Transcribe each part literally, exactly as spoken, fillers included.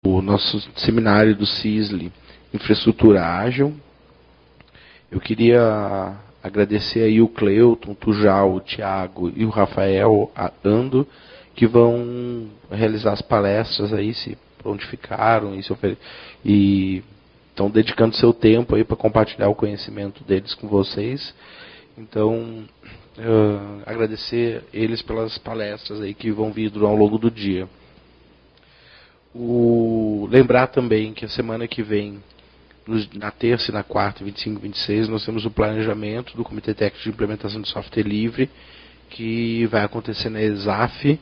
o nosso seminário do CISLE, Infraestrutura Ágil. Eu queria agradecer aí o Cleuton, o Tujal, o Thiago e o Rafael Ando, que vão realizar as palestras aí, se prontificaram e, se ofer... e estão dedicando seu tempo aí para compartilhar o conhecimento deles com vocês. Então, uh, agradecer eles pelas palestras aí que vão vir ao longo do dia. O... Lembrar também que a semana que vem, na terça e na quarta, vinte e cinco e vinte e seis, nós temos o planejamento do Comitê Técnico de Implementação de Software Livre, que vai acontecer na ESAF.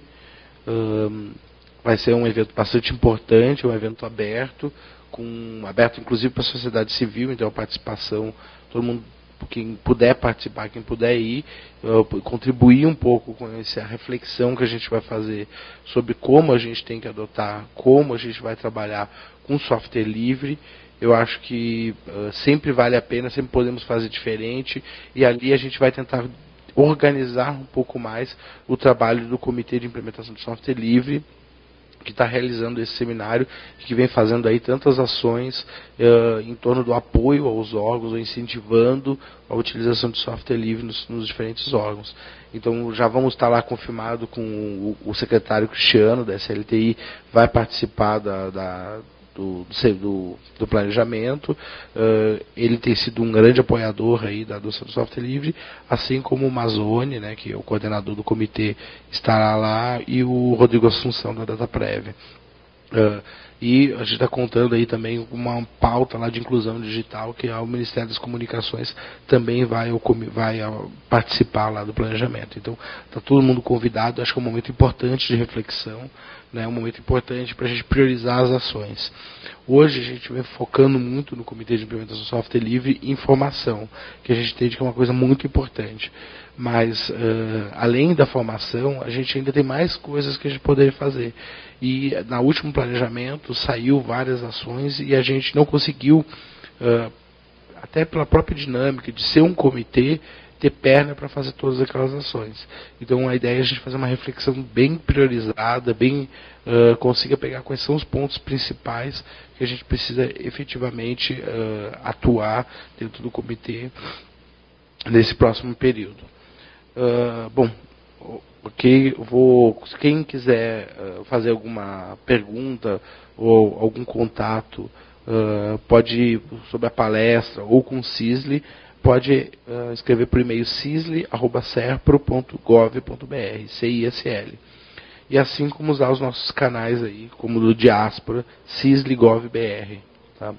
Um, vai ser um evento bastante importante, um evento aberto, com, aberto inclusive para a sociedade civil, então a participação, todo mundo, quem puder participar, quem puder ir, uh, contribuir um pouco com essa reflexão que a gente vai fazer sobre como a gente tem que adotar, como a gente vai trabalhar com software livre. Eu acho que uh, sempre vale a pena, sempre podemos fazer diferente, e ali a gente vai tentar organizar um pouco mais o trabalho do Comitê de Implementação de Software Livre, que está realizando esse seminário, que vem fazendo aí tantas ações uh, em torno do apoio aos órgãos, ou incentivando a utilização de software livre nos, nos diferentes órgãos. Então já vamos estar lá confirmado com o, o secretário Cristiano, da S L T I, vai participar da... da Do, do, do planejamento. Uh, ele tem sido um grande apoiador aí da adoção do software livre, assim como o Mazzoni, né, que é o coordenador do comitê, estará lá, e o Rodrigo Assunção, da DataPrev. Uh, e a gente está contando aí também uma pauta lá de inclusão digital, que o Ministério das Comunicações também vai, vai participar lá do planejamento. Então, está todo mundo convidado. Acho que é um momento importante de reflexão, né, um momento importante para a gente priorizar as ações. Hoje a gente vem focando muito no Comitê de Implementação de Software Livre em formação, que a gente entende que é uma coisa muito importante. Mas, uh, além da formação, a gente ainda tem mais coisas que a gente poderia fazer. E, no último planejamento, saiu várias ações e a gente não conseguiu, uh, até pela própria dinâmica de ser um comitê, ter perna para fazer todas aquelas ações. Então a ideia é a gente fazer uma reflexão bem priorizada, bem uh, consiga pegar quais são os pontos principais que a gente precisa efetivamente uh, atuar dentro do comitê nesse próximo período. Uh, bom, ok, vou, quem quiser uh, fazer alguma pergunta ou algum contato, uh, pode ir sobre a palestra ou com o CISLE, pode uh, escrever por e-mail cisle arroba serpro ponto gov ponto br, C I S L. E assim como usar os nossos canais aí, como do Diáspora, cislegovbr, tá?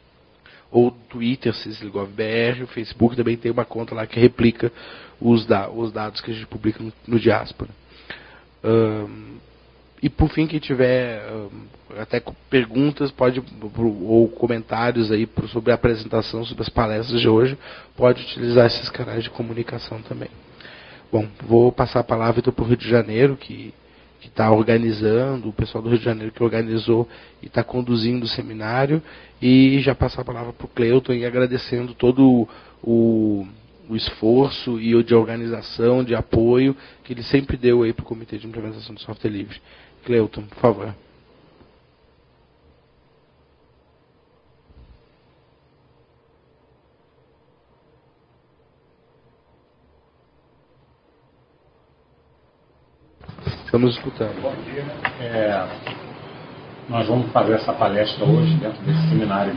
Ou Twitter, cislegovbr, o Facebook também tem uma conta lá que replica os, da, os dados que a gente publica no, no Diáspora. Um, e por fim, quem tiver um, até perguntas pode, ou comentários aí sobre a apresentação, sobre as palestras de hoje, pode utilizar esses canais de comunicação também. Bom, vou passar a palavra então, para o Rio de Janeiro, que está organizando, o pessoal do Rio de Janeiro que organizou e está conduzindo o seminário, e já passar a palavra para o Cleuton, e agradecendo todo o, o esforço e o de organização, de apoio, que ele sempre deu aí para o Comitê de Implementação do Software Livre. Cleuton, por favor. Estamos escutando. Bom dia. É, nós vamos fazer essa palestra hoje dentro desse seminário.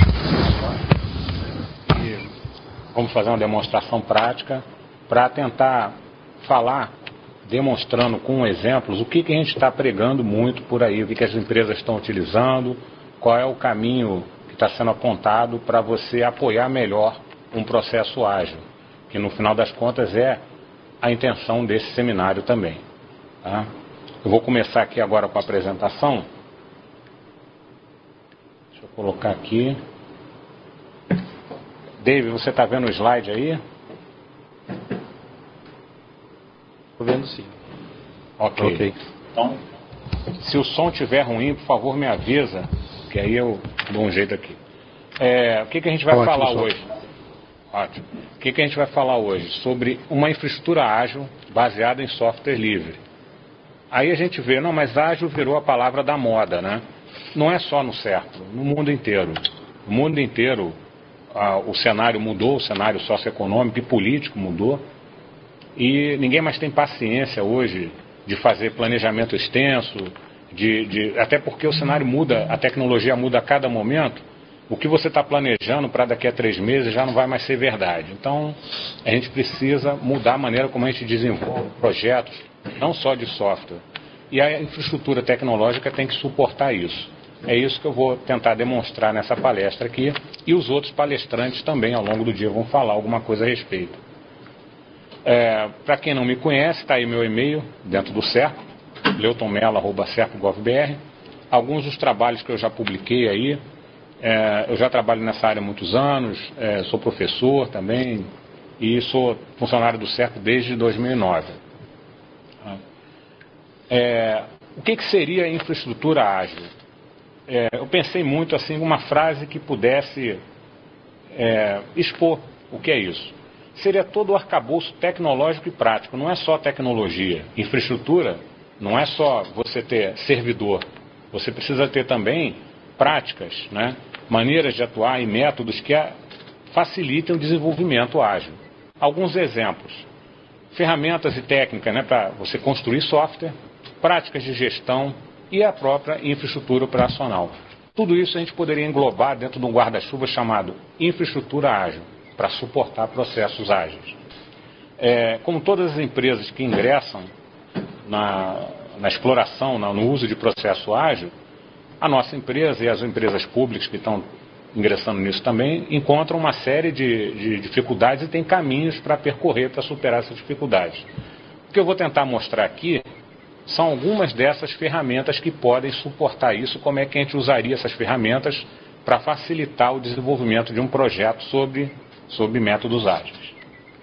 E vamos fazer uma demonstração prática para tentar falar, demonstrando com exemplos, o que, que a gente está pregando muito por aí, o que, que as empresas estão utilizando, qual é o caminho que está sendo apontado para você apoiar melhor um processo ágil, que no final das contas é a intenção desse seminário também. Tá? Eu vou começar aqui agora com a apresentação. Deixa eu colocar aqui. David, você está vendo o slide aí? Estou vendo sim. Ok. Ok. Então, se o som estiver ruim, por favor me avisa, que aí eu dou um jeito aqui. É, o que, que a gente vai Ótimo, falar som. hoje? Ótimo. O que, que a gente vai falar hoje? Sobre uma infraestrutura ágil baseada em software livre. Aí a gente vê, não, mas ágil virou a palavra da moda, né? não é só no Serpro, no mundo inteiro. No mundo inteiro ah, o cenário mudou, o cenário socioeconômico e político mudou, e ninguém mais tem paciência hoje de fazer planejamento extenso, de, de, até porque o cenário muda, a tecnologia muda a cada momento. O que você está planejando para daqui a três meses já não vai mais ser verdade. Então, a gente precisa mudar a maneira como a gente desenvolve projetos, não só de software. E a infraestrutura tecnológica tem que suportar isso. É isso que eu vou tentar demonstrar nessa palestra aqui. E os outros palestrantes também, ao longo do dia, vão falar alguma coisa a respeito. É, para quem não me conhece, está aí meu e-mail dentro do Serpro, leutonmelo arroba serpro ponto gov ponto br. Alguns dos trabalhos que eu já publiquei aí, é, eu já trabalho nessa área há muitos anos, é, sou professor também e sou funcionário do Serpro desde dois mil e nove. É, o que, que seria infraestrutura ágil? É, eu pensei muito assim, uma frase que pudesse é, expor o que é isso. Seria todo o arcabouço tecnológico e prático, não é só tecnologia. Infraestrutura não é só você ter servidor, você precisa ter também práticas, né? Maneiras de atuar e métodos que facilitem o desenvolvimento ágil. Alguns exemplos: ferramentas e técnicas, né, para você construir software, práticas de gestão e a própria infraestrutura operacional. Tudo isso a gente poderia englobar dentro de um guarda-chuva chamado infraestrutura ágil, para suportar processos ágeis. É, como todas as empresas que ingressam na, na exploração, na, no uso de processo ágil, a nossa empresa e as empresas públicas que estão ingressando nisso também encontram uma série de, de dificuldades e têm caminhos para percorrer para superar essas dificuldades. O que eu vou tentar mostrar aqui são algumas dessas ferramentas que podem suportar isso, como é que a gente usaria essas ferramentas para facilitar o desenvolvimento de um projeto sobre, sobre métodos ágeis.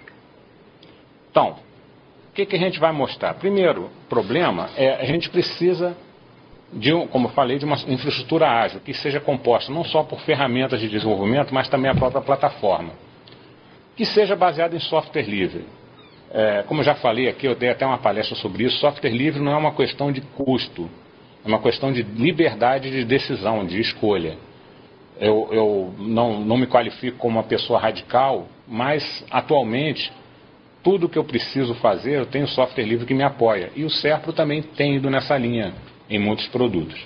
Então, o que, que a gente vai mostrar? Primeiro problema é a gente precisa, de, como eu falei, de uma infraestrutura ágil, que seja composta não só por ferramentas de desenvolvimento, mas também a própria plataforma, que seja baseada em software livre. É, como eu já falei aqui, eu dei até uma palestra sobre isso, software livre não é uma questão de custo, é uma questão de liberdade de decisão, de escolha. Eu, eu não, não me qualifico como uma pessoa radical, mas atualmente tudo que eu preciso fazer, eu tenho software livre que me apoia. E o Serpro também tem ido nessa linha em muitos produtos.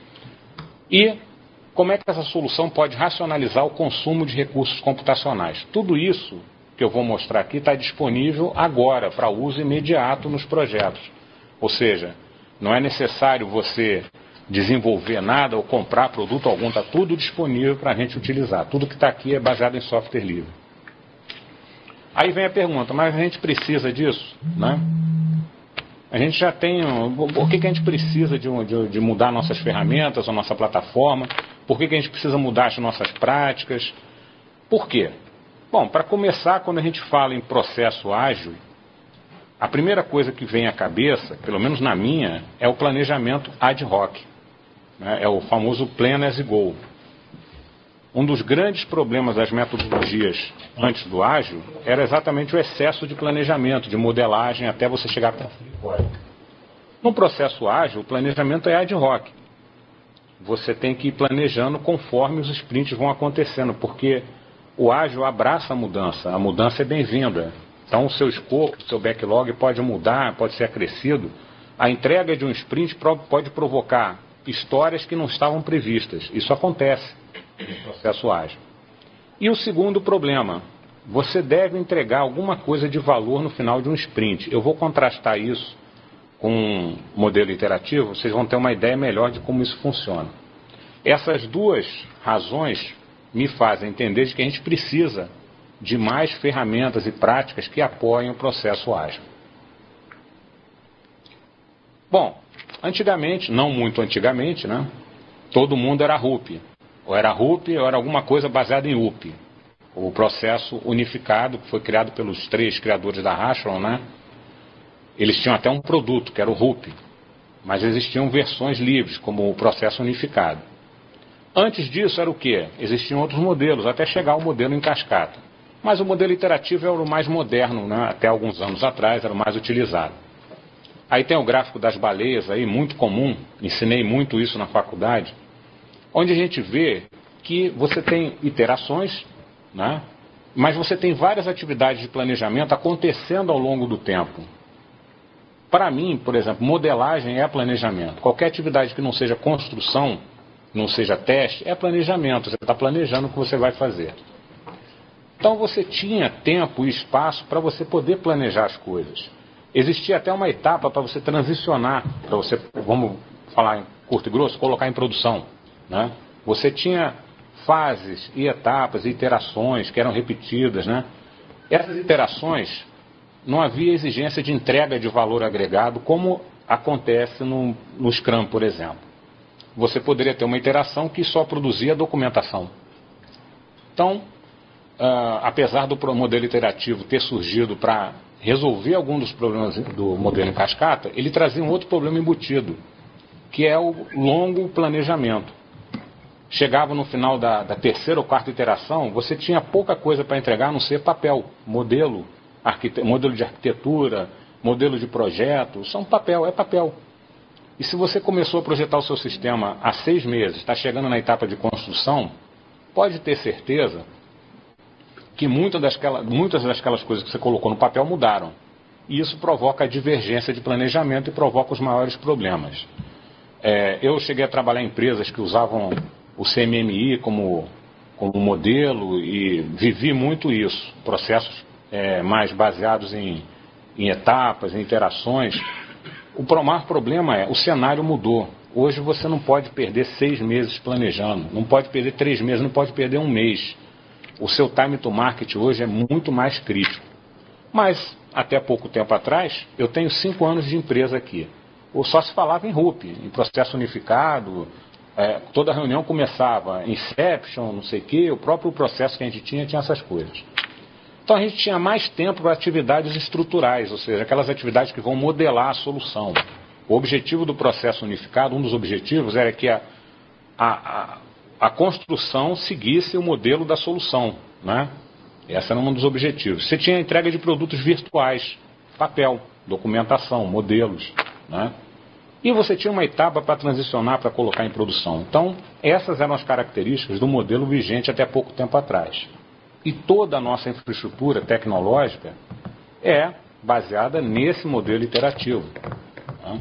E como é que essa solução pode racionalizar o consumo de recursos computacionais? Tudo isso que eu vou mostrar aqui está disponível agora para uso imediato nos projetos. Ou seja, não é necessário você desenvolver nada ou comprar produto algum, está tudo disponível para a gente utilizar. Tudo que está aqui é baseado em software livre. Aí vem a pergunta, mas a gente precisa disso, né? A gente já tem, por que, que a gente precisa de, de, de mudar nossas ferramentas, a nossa plataforma? Por que, que a gente precisa mudar as nossas práticas? Por quê? Bom, para começar, quando a gente fala em processo ágil, a primeira coisa que vem à cabeça, pelo menos na minha, é o planejamento ad hoc. Né? É o famoso plan as you go. Um dos grandes problemas das metodologias antes do ágil era exatamente o excesso de planejamento, de modelagem, até você chegar para o código. No processo ágil, o planejamento é ad hoc. Você tem que ir planejando conforme os sprints vão acontecendo, porque o ágil abraça a mudança, a mudança é bem-vinda. Então o seu escopo, o seu backlog pode mudar, pode ser acrescido. A entrega de um sprint pode provocar histórias que não estavam previstas. Isso acontece no processo ágil. E o segundo problema, você deve entregar alguma coisa de valor no final de um sprint. Eu vou contrastar isso com um modelo iterativo, vocês vão ter uma ideia melhor de como isso funciona. Essas duas razões me fazem entender de que a gente precisa de mais ferramentas e práticas que apoiem o processo ágil. Bom, antigamente, não muito antigamente, né, todo mundo era R U P. Ou era R U P ou era alguma coisa baseada em U P. O processo unificado, que foi criado pelos três criadores da Rashomon, né, eles tinham até um produto, que era o R U P. Mas existiam versões livres, como o processo unificado. Antes disso era o quê? Existiam outros modelos, até chegar ao modelo em cascata. Mas o modelo iterativo era o mais moderno, né? Até alguns anos atrás era o mais utilizado. Aí tem o gráfico das baleias, aí, muito comum, ensinei muito isso na faculdade. onde a gente vê que você tem iterações, né? Mas você tem várias atividades de planejamento acontecendo ao longo do tempo. Para mim, por exemplo, modelagem é planejamento. Qualquer atividade que não seja construção, não seja teste, é planejamento. Você está planejando o que você vai fazer. Então você tinha tempo e espaço para você poder planejar as coisas. Existia até uma etapa para você transicionar, para você, vamos falar em curto e grosso, colocar em produção, né? Você tinha fases e etapas e iterações que eram repetidas, né? Essas iterações, não havia exigência de entrega de valor agregado, como acontece no, no Scrum, por exemplo. Você poderia ter uma iteração que só produzia documentação. Então, uh, apesar do modelo iterativo ter surgido para resolver algum dos problemas do modelo em cascata, ele trazia um outro problema embutido, que é o longo planejamento. Chegava no final da, da terceira ou quarta iteração, você tinha pouca coisa para entregar, a não ser papel, modelo, arquite... modelo de arquitetura, modelo de projeto, são papel, é papel. E se você começou a projetar o seu sistema há seis meses, está chegando na etapa de construção, pode ter certeza que muitas dasquelas, muitas dasquelas coisas que você colocou no papel mudaram. E isso provoca a divergência de planejamento e provoca os maiores problemas. É, eu cheguei a trabalhar em empresas que usavam o C M M I como, como modelo e vivi muito isso. Processos é, mais baseados em, em etapas, em interações. O maior problema é, o cenário mudou. Hoje você não pode perder seis meses planejando, não pode perder três meses, não pode perder um mês. O seu time to market hoje é muito mais crítico. Mas, até pouco tempo atrás, eu tenho cinco anos de empresa aqui. Ou só se falava em R U P, em processo unificado, é, toda reunião começava em Inception, não sei o quê, o próprio processo que a gente tinha, tinha essas coisas. Então a gente tinha mais tempo para atividades estruturais, ou seja, aquelas atividades que vão modelar a solução. O objetivo do processo unificado, um dos objetivos era que a, a, a, a construção seguisse o modelo da solução, né? Esse era um dos objetivos. Você tinha a entrega de produtos virtuais, papel, documentação, modelos, né? E você tinha uma etapa para transicionar, para colocar em produção. Então, essas eram as características do modelo vigente até pouco tempo atrás. E toda a nossa infraestrutura tecnológica é baseada nesse modelo iterativo. Né?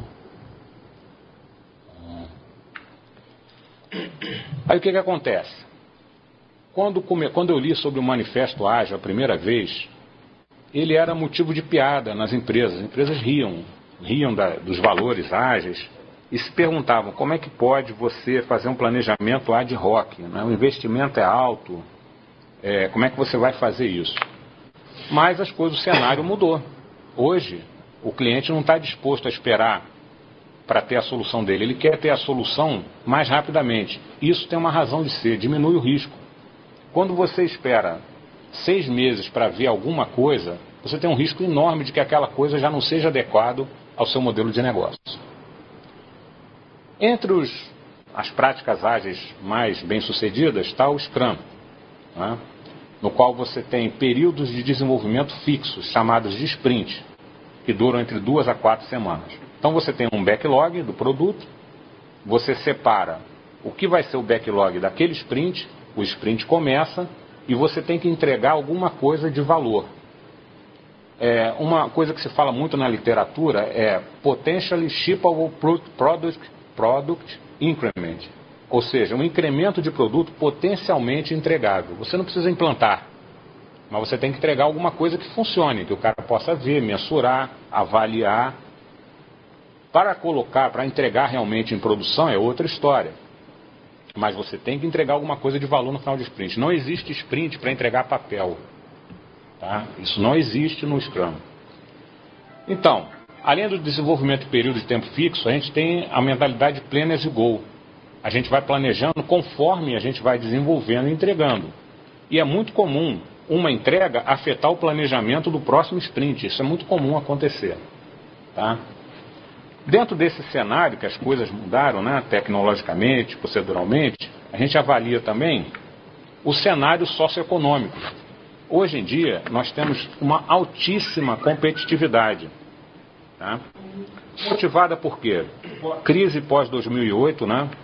Aí o que, que acontece? Quando, quando eu li sobre o Manifesto Ágil a primeira vez, ele era motivo de piada nas empresas. As empresas riam, riam da, dos valores ágeis e se perguntavam como é que pode você fazer um planejamento ad hoc, né? O investimento é alto, é, como é que você vai fazer isso? Mas as coisas, o cenário mudou. Hoje, o cliente não está disposto a esperar para ter a solução dele, ele quer ter a solução mais rapidamente. Isso tem uma razão de ser, diminui o risco. Quando você espera seis meses para ver alguma coisa, você tem um risco enorme de que aquela coisa já não seja adequado ao seu modelo de negócio. Entre os, as práticas ágeis mais bem-sucedidas está o Scrum, né? No qual você tem períodos de desenvolvimento fixos, chamados de sprint, que duram entre duas a quatro semanas. Então você tem um backlog do produto, você separa o que vai ser o backlog daquele sprint, o sprint começa e você tem que entregar alguma coisa de valor. É, uma coisa que se fala muito na literatura é Potentially Shippable Product, product Increment, ou seja, um incremento de produto potencialmente entregável. Você não precisa implantar, mas você tem que entregar alguma coisa que funcione, que o cara possa ver, mensurar, avaliar. Para colocar, para entregar realmente em produção é outra história. Mas você tem que entregar alguma coisa de valor no final de sprint. Não existe sprint para entregar papel. Tá? Isso não existe no Scrum. Então, além do desenvolvimento de período de tempo fixo, a gente tem a mentalidade plan as you go. A gente vai planejando conforme a gente vai desenvolvendo e entregando. E é muito comum uma entrega afetar o planejamento do próximo sprint. Isso é muito comum acontecer. Tá? Dentro desse cenário que as coisas mudaram, né, tecnologicamente, proceduralmente, a gente avalia também o cenário socioeconômico. Hoje em dia, nós temos uma altíssima competitividade. Tá? Motivada por quê? Crise pós dois mil e oito, né?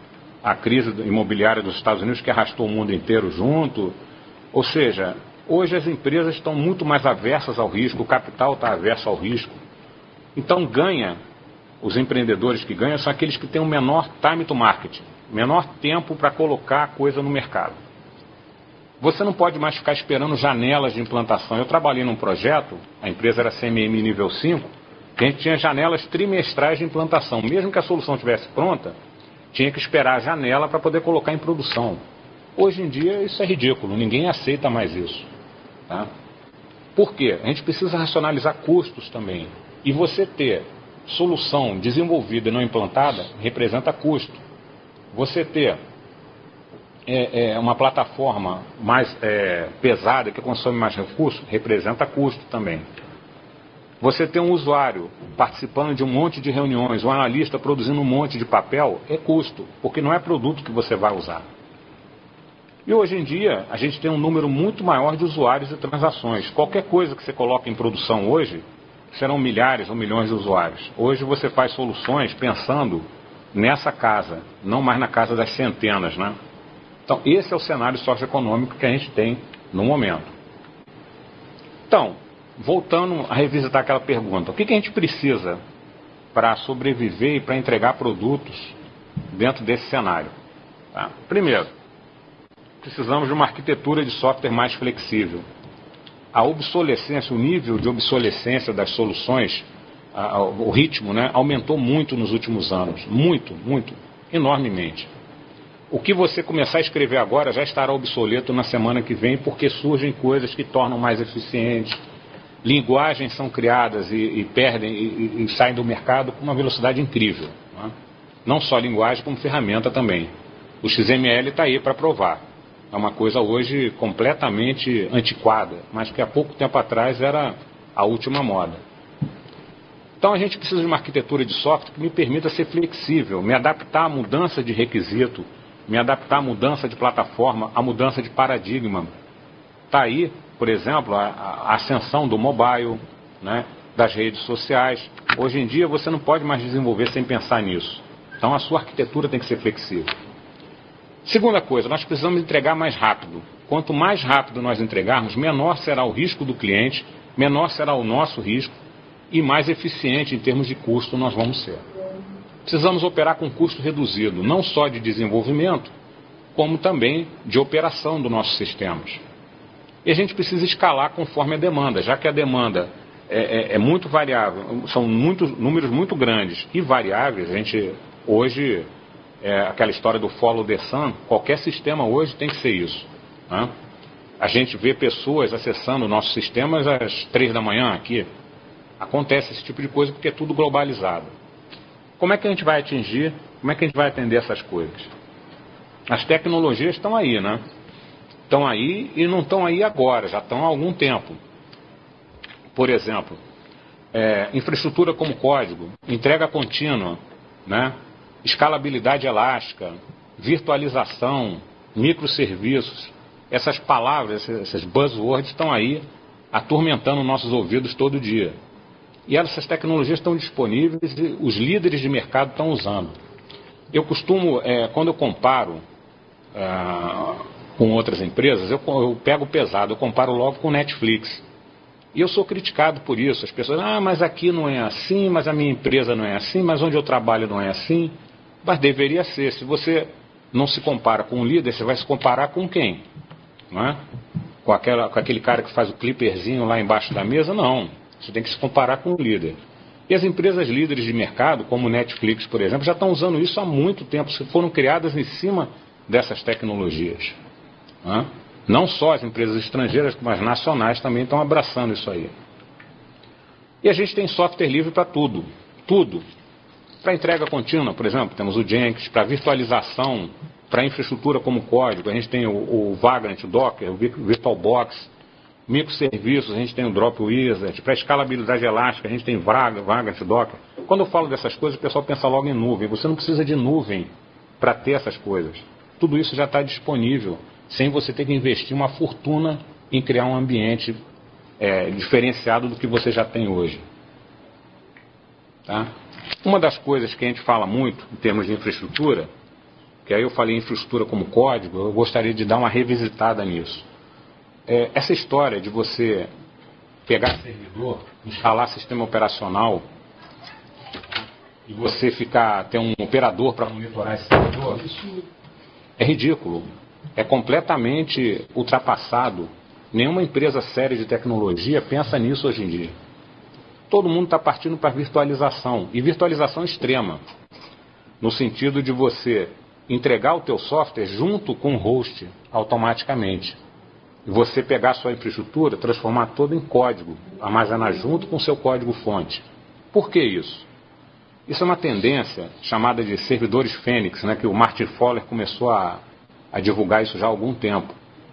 a crise imobiliária dos Estados Unidos que arrastou o mundo inteiro junto. Ou seja, hoje as empresas estão muito mais aversas ao risco, o capital está averso ao risco. Então ganha, os empreendedores que ganham são aqueles que têm o menor time to market, menor tempo para colocar a coisa no mercado. Você não pode mais ficar esperando janelas de implantação. Eu trabalhei num projeto, a empresa era C M M nível cinco, que a gente tinha janelas trimestrais de implantação. Mesmo que a solução estivesse pronta, tinha que esperar a janela para poder colocar em produção. Hoje em dia isso é ridículo, ninguém aceita mais isso. Tá? Por quê? A gente precisa racionalizar custos também. E você ter solução desenvolvida e não implantada representa custo. Você ter é, é, uma plataforma mais é, pesada, que consome mais recursos, representa custo também. Você ter um usuário participando de um monte de reuniões, um analista produzindo um monte de papel, é custo, porque não é produto que você vai usar. E hoje em dia, a gente tem um número muito maior de usuários e transações. Qualquer coisa que você coloque em produção hoje, serão milhares ou milhões de usuários. Hoje você faz soluções pensando nessa casa, não mais na casa das centenas, né? Então, esse é o cenário socioeconômico que a gente tem no momento. Então, voltando a revisitar aquela pergunta, o que, que a gente precisa para sobreviver e para entregar produtos dentro desse cenário? Tá? Primeiro, precisamos de uma arquitetura de software mais flexível. A obsolescência, o nível de obsolescência das soluções, a, a, o ritmo, né, aumentou muito nos últimos anos. Muito, muito, enormemente. O que você começar a escrever agora já estará obsoleto na semana que vem, porque surgem coisas que tornam mais eficientes. Linguagens são criadas e, e perdem e, e, e saem do mercado com uma velocidade incrível. Né? Não só linguagem, como ferramenta também. O X M L está aí para provar. É uma coisa hoje completamente antiquada, mas que há pouco tempo atrás era a última moda. Então a gente precisa de uma arquitetura de software que me permita ser flexível, me adaptar à mudança de requisito, me adaptar à mudança de plataforma, à mudança de paradigma. Está aí, por exemplo, a, a ascensão do mobile, né, das redes sociais. Hoje em dia você não pode mais desenvolver sem pensar nisso. Então a sua arquitetura tem que ser flexível. Segunda coisa, nós precisamos entregar mais rápido. Quanto mais rápido nós entregarmos, menor será o risco do cliente, menor será o nosso risco e mais eficiente em termos de custo nós vamos ser. Precisamos operar com custo reduzido, não só de desenvolvimento, como também de operação dos nossos sistemas. E a gente precisa escalar conforme a demanda, já que a demanda é, é, é muito variável, são muitos, números muito grandes e variáveis. A gente hoje... É, aquela história do follow the sun, qualquer sistema hoje tem que ser isso. Né? A gente vê pessoas acessando nossos sistemas às três da manhã aqui. Acontece esse tipo de coisa porque é tudo globalizado. Como é que a gente vai atingir, como é que a gente vai atender essas coisas? As tecnologias estão aí, né? Estão aí e não estão aí agora, já estão há algum tempo. Por exemplo, é, infraestrutura como código, entrega contínua, né? Escalabilidade elástica, virtualização, microserviços. Essas palavras, essas buzzwords estão aí atormentando nossos ouvidos todo dia. E essas tecnologias estão disponíveis e os líderes de mercado estão usando. Eu costumo, é, quando eu comparo é, com outras empresas, eu, eu pego pesado, eu comparo logo com Netflix. E eu sou criticado por isso. As pessoas, ah, mas aqui não é assim, mas a minha empresa não é assim, mas onde eu trabalho não é assim. Mas deveria ser. Se você não se compara com um líder, você vai se comparar com quem? Não é? Com, aquela, com aquele cara que faz o clipperzinho lá embaixo da mesa? Não. Você tem que se comparar com o líder. E as empresas líderes de mercado, como Netflix, por exemplo, já estão usando isso há muito tempo. Foram criadas em cima dessas tecnologias. Não é? Não só as empresas estrangeiras, como as nacionais também estão abraçando isso aí. E a gente tem software livre para tudo. Tudo. Para entrega contínua, por exemplo, temos o Jenkins. Para virtualização, para infraestrutura como código, a gente tem o, o Vagrant, o Docker, o VirtualBox. Microserviços, a gente tem o Dropwizard. Para escalabilidade elástica, a gente tem Vagrant, Docker. Quando eu falo dessas coisas, o pessoal pensa logo em nuvem. Você não precisa de nuvem para ter essas coisas. Tudo isso já está disponível, sem você ter que investir uma fortuna em criar um ambiente é, diferenciado do que você já tem hoje. Tá? Uma das coisas que a gente fala muito em termos de infraestrutura que aí eu falei infraestrutura como código, eu gostaria de dar uma revisitada nisso. É, essa história de você pegar servidor, instalar sistema operacional e você ficar, ter um operador para monitorar esse servidor, isso é ridículo. É completamente ultrapassado. Nenhuma empresa séria de tecnologia pensa nisso hoje em dia. Todo mundo está partindo para virtualização, e virtualização extrema, no sentido de você entregar o teu software junto com o host automaticamente. E você pegar a sua infraestrutura, transformar toda em código, armazenar junto com o seu código-fonte. Por que isso? Isso é uma tendência chamada de servidores Fênix, né, que o Martin Fowler começou a, a divulgar isso já há algum tempo.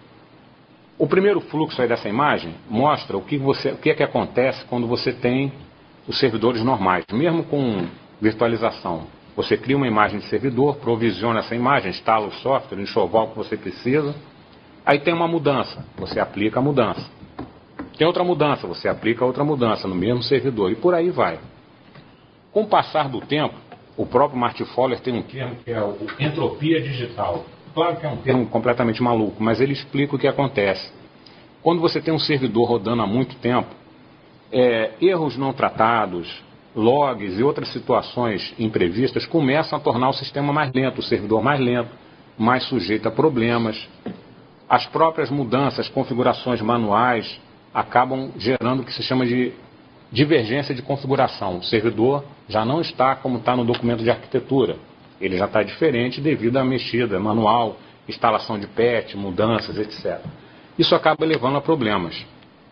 O primeiro fluxo aí dessa imagem mostra o que, você, o que é que acontece quando você tem os servidores normais, mesmo com virtualização. Você cria uma imagem de servidor, provisiona essa imagem, instala o software, o enxoval que você precisa. Aí tem uma mudança, você aplica a mudança. Tem outra mudança, você aplica outra mudança no mesmo servidor, e por aí vai. Com o passar do tempo, o próprio Martin Fowler tem um termo que é o entropia digital. Claro que é um termo completamente maluco, mas ele explica o que acontece. Quando você tem um servidor rodando há muito tempo, é, erros não tratados, logs e outras situações imprevistas começam a tornar o sistema mais lento, o servidor mais lento, mais sujeito a problemas. As próprias mudanças, configurações manuais, acabam gerando o que se chama de divergência de configuração. O servidor já não está como está no documento de arquitetura. Ele já está diferente devido à mexida manual, instalação de patch, mudanças, etcétera. Isso acaba levando a problemas.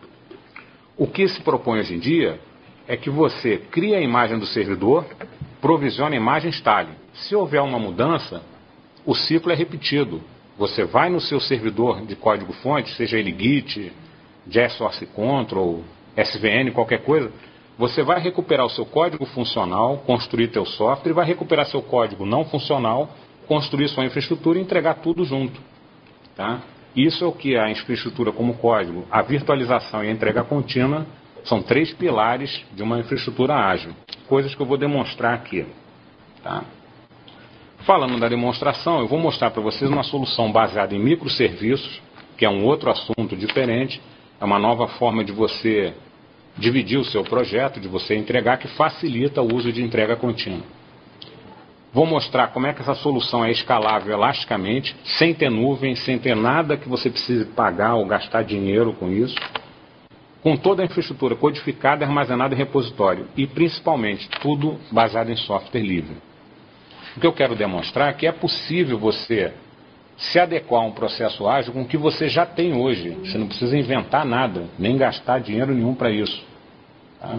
O que se propõe hoje em dia é que você crie a imagem do servidor, provisione a imagem e instale. Se houver uma mudança, o ciclo é repetido. Você vai no seu servidor de código-fonte, seja ele Git, JSOurce Control, S V N, qualquer coisa, você vai recuperar o seu código funcional, construir teu software, e vai recuperar seu código não funcional, construir sua infraestrutura e entregar tudo junto. Tá? Isso é o que a infraestrutura como código, a virtualização e a entrega contínua são três pilares de uma infraestrutura ágil. Coisas que eu vou demonstrar aqui. Tá? Falando da demonstração, eu vou mostrar para vocês uma solução baseada em microserviços, que é um outro assunto diferente, é uma nova forma de você dividir o seu projeto, de você entregar, que facilita o uso de entrega contínua. Vou mostrar como é que essa solução é escalável elasticamente, sem ter nuvem, sem ter nada que você precise pagar ou gastar dinheiro com isso, com toda a infraestrutura codificada e armazenada em repositório, e principalmente tudo baseado em software livre. O que eu quero demonstrar é que é possível você se adequar a um processo ágil com o que você já tem hoje. Você não precisa inventar nada, nem gastar dinheiro nenhum para isso. Tá?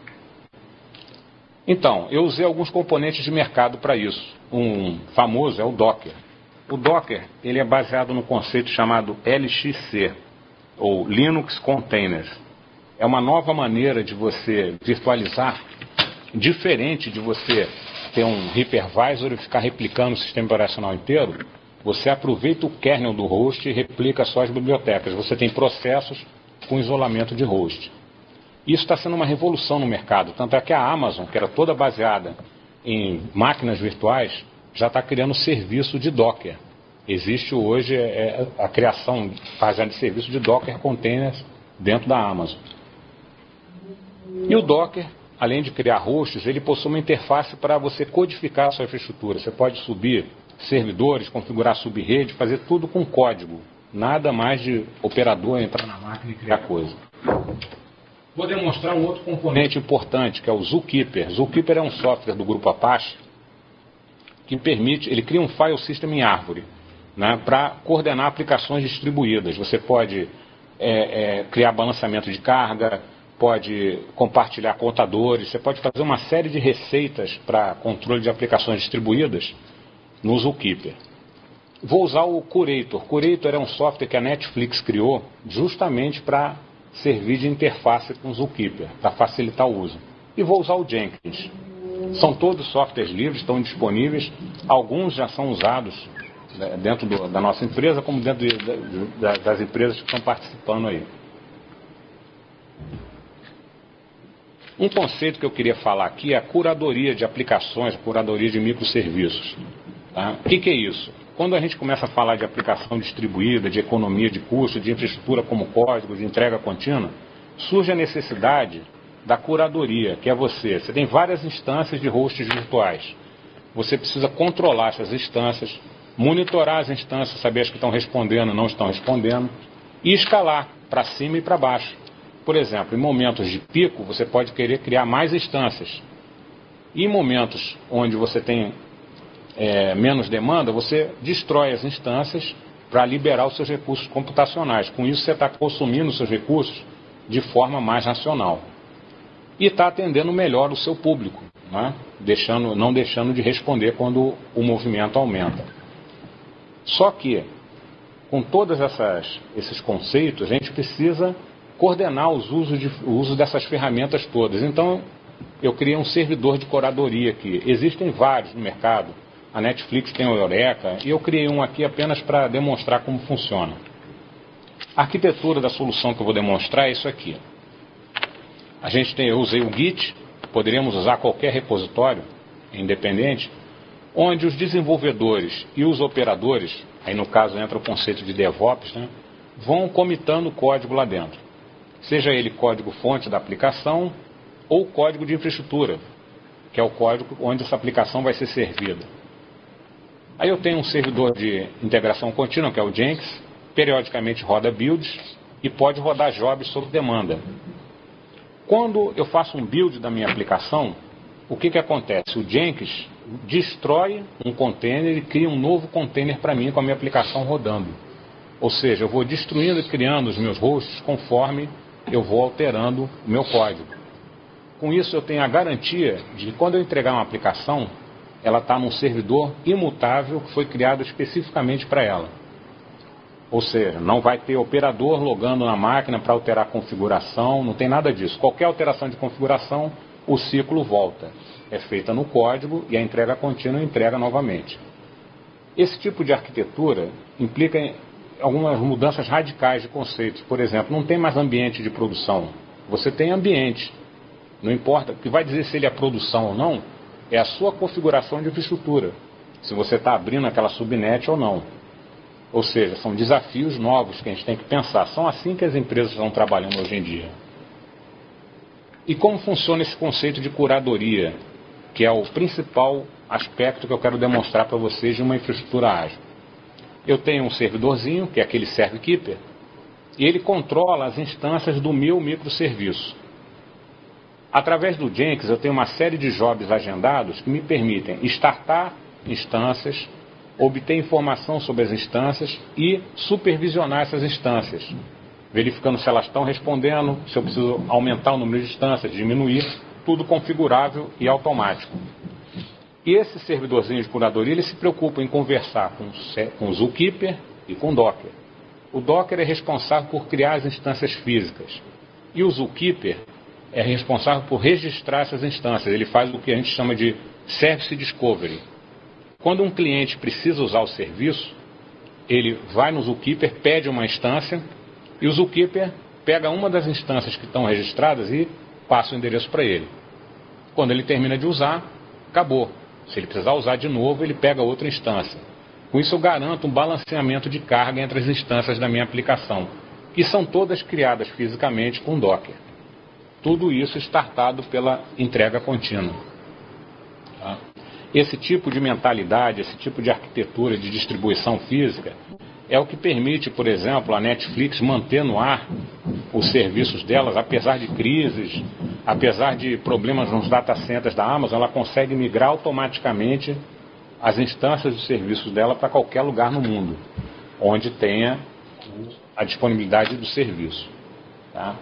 Então, eu usei alguns componentes de mercado para isso. Um famoso é o Docker. O Docker ele é baseado no conceito chamado L X C, ou Linux Containers. É uma nova maneira de você virtualizar, diferente de você ter um hypervisor e ficar replicando o sistema operacional inteiro. Você aproveita o kernel do host e replica só as bibliotecas. Você tem processos com isolamento de host. Isso está sendo uma revolução no mercado. Tanto é que a Amazon, que era toda baseada em máquinas virtuais, já está criando serviço de Docker. Existe hoje é, a criação baseada em serviço de Docker Containers dentro da Amazon. E o Docker, além de criar hosts, ele possui uma interface para você codificar a sua infraestrutura. Você pode subir servidores, configurar subrede, fazer tudo com código. Nada mais de operador entrar na máquina e criar coisa. Vou demonstrar um outro componente importante, que é o Zookeeper. Zookeeper é um software do grupo Apache que permite, ele cria um file system em árvore, né, para coordenar aplicações distribuídas. Você pode é, é, criar balanceamento de carga, pode compartilhar contadores, você pode fazer uma série de receitas para controle de aplicações distribuídas no Zookeeper. Vou usar o Curator. Curator é um software que a Netflix criou justamente para servir de interface com o Zookeeper, para facilitar o uso. E vou usar o Jenkins. São todos softwares livres, estão disponíveis. Alguns já são usados dentro do, da nossa empresa, como dentro de, de, das empresas que estão participando aí. Um conceito que eu queria falar aqui é a curadoria de aplicações, a curadoria de microserviços. Tá? O que, que é isso? Quando a gente começa a falar de aplicação distribuída, de economia de custo, de infraestrutura como código, de entrega contínua, surge a necessidade da curadoria, que é você. Você tem várias instâncias de hosts virtuais. Você precisa controlar essas instâncias, monitorar as instâncias, saber as que estão respondendo, não estão respondendo, e escalar para cima e para baixo. Por exemplo, em momentos de pico, você pode querer criar mais instâncias. E em momentos onde você tem é, menos demanda, você destrói as instâncias para liberar os seus recursos computacionais. Com isso, você está consumindo os seus recursos de forma mais racional. E está atendendo melhor o seu público, né? deixando, não deixando de responder quando o movimento aumenta. Só que, com todos esses conceitos, a gente precisa coordenar os usos de, o uso dessas ferramentas todas. Então, eu criei um servidor de curadoria aqui. Existem vários no mercado. A Netflix tem o Eureka, e eu criei um aqui apenas para demonstrar como funciona. A arquitetura da solução que eu vou demonstrar é isso aqui. A gente tem, eu usei o Git, poderíamos usar qualquer repositório independente, onde os desenvolvedores e os operadores, aí no caso entra o conceito de DevOps, né, vão comitando o código lá dentro. Seja ele código fonte da aplicação ou código de infraestrutura, que é o código onde essa aplicação vai ser servida. Aí eu tenho um servidor de integração contínua, que é o Jenkins, periodicamente roda builds e pode rodar jobs sob demanda. Quando eu faço um build da minha aplicação, o que, que acontece? O Jenkins destrói um container e cria um novo container para mim com a minha aplicação rodando. Ou seja, eu vou destruindo e criando os meus hosts conforme eu vou alterando o meu código. Com isso eu tenho a garantia de que quando eu entregar uma aplicação, ela está num servidor imutável que foi criado especificamente para ela. Ou seja, não vai ter operador logando na máquina para alterar a configuração, não tem nada disso. Qualquer alteração de configuração, o ciclo volta. É feita no código e a entrega contínua entrega novamente. Esse tipo de arquitetura implica algumas mudanças radicais de conceitos. Por exemplo, não tem mais ambiente de produção. Você tem ambiente. Não importa, o que vai dizer se ele é produção ou não, é a sua configuração de infraestrutura. Se você está abrindo aquela subnet ou não. Ou seja, são desafios novos que a gente tem que pensar. São assim que as empresas estão trabalhando hoje em dia. E como funciona esse conceito de curadoria, que é o principal aspecto que eu quero demonstrar para vocês de uma infraestrutura ágil. Eu tenho um servidorzinho, que é aquele Serve Keeper, e ele controla as instâncias do meu microserviço. Através do Jenkins, eu tenho uma série de jobs agendados que me permitem startar instâncias, obter informação sobre as instâncias e supervisionar essas instâncias, verificando se elas estão respondendo, se eu preciso aumentar o número de instâncias, diminuir, tudo configurável e automático. E esse servidorzinho de curadoria, ele se preocupa em conversar com, com o Zookeeper e com o Docker. O Docker é responsável por criar as instâncias físicas. E o Zookeeper é responsável por registrar essas instâncias. Ele faz o que a gente chama de Service Discovery. Quando um cliente precisa usar o serviço, ele vai no Zookeeper, pede uma instância, e o Zookeeper pega uma das instâncias que estão registradas e passa o endereço para ele. Quando ele termina de usar, acabou. Se ele precisar usar de novo, ele pega outra instância. Com isso eu garanto um balanceamento de carga entre as instâncias da minha aplicação, que são todas criadas fisicamente com Docker. Tudo isso startado pela entrega contínua. Tá? Esse tipo de mentalidade, esse tipo de arquitetura de distribuição física é o que permite, por exemplo, a Netflix manter no ar os serviços delas, apesar de crises, apesar de problemas nos data centers da Amazon, ela consegue migrar automaticamente as instâncias dos serviços dela para qualquer lugar no mundo, onde tenha a disponibilidade do serviço. Tá?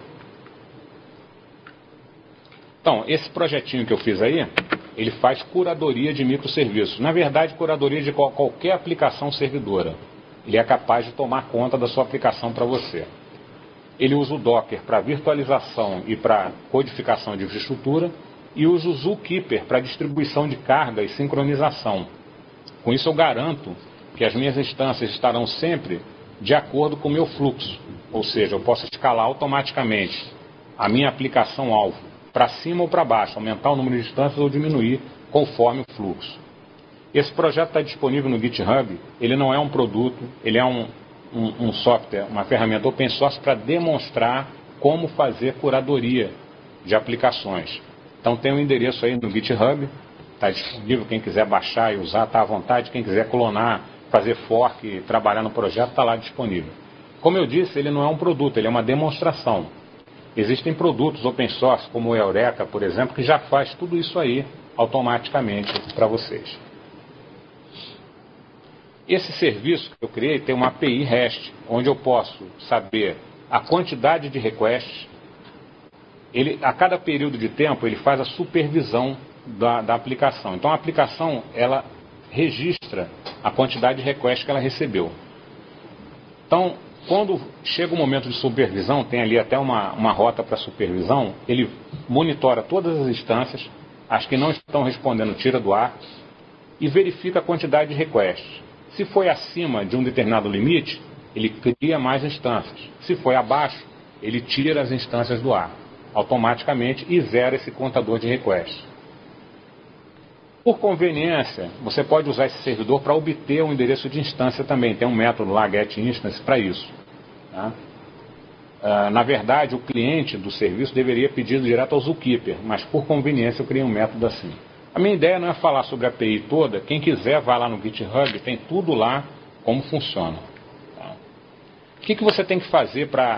Então, esse projetinho que eu fiz aí, ele faz curadoria de microserviços. Na verdade, curadoria de qualquer aplicação servidora. Ele é capaz de tomar conta da sua aplicação para você. Ele usa o Docker para virtualização e para codificação de infraestrutura e usa o Zookeeper para distribuição de carga e sincronização. Com isso eu garanto que as minhas instâncias estarão sempre de acordo com o meu fluxo. Ou seja, eu posso escalar automaticamente a minha aplicação-alvo para cima ou para baixo, aumentar o número de instâncias ou diminuir conforme o fluxo. Esse projeto está disponível no GitHub. Ele não é um produto, ele é um, um, um software, uma ferramenta open source para demonstrar como fazer curadoria de aplicações. Então tem um endereço aí no GitHub, está disponível, quem quiser baixar e usar está à vontade, quem quiser clonar, fazer fork, trabalhar no projeto, está lá disponível. Como eu disse, ele não é um produto, ele é uma demonstração. Existem produtos open source, como o Eureka, por exemplo, que já faz tudo isso aí automaticamente para vocês. Esse serviço que eu criei tem uma A P I REST, onde eu posso saber a quantidade de requests. Ele, a cada período de tempo, ele faz a supervisão da, da aplicação. Então, a aplicação, ela registra a quantidade de requests que ela recebeu. Então, quando chega o momento de supervisão, tem ali até uma, uma rota para supervisão, ele monitora todas as instâncias, as que não estão respondendo tira do ar, e verifica a quantidade de requests. Se foi acima de um determinado limite, ele cria mais instâncias. Se foi abaixo, ele tira as instâncias do ar, automaticamente, e zera esse contador de requests. Por conveniência, você pode usar esse servidor para obter um endereço de instância também. Tem um método lá, getInstance, para isso. Tá? Uh, na verdade, o cliente do serviço deveria pedir direto ao Zookeeper, mas por conveniência eu criei um método assim. A minha ideia não é falar sobre a A P I toda. Quem quiser, vai lá no GitHub, tem tudo lá, como funciona. Tá? O que, que você tem que fazer para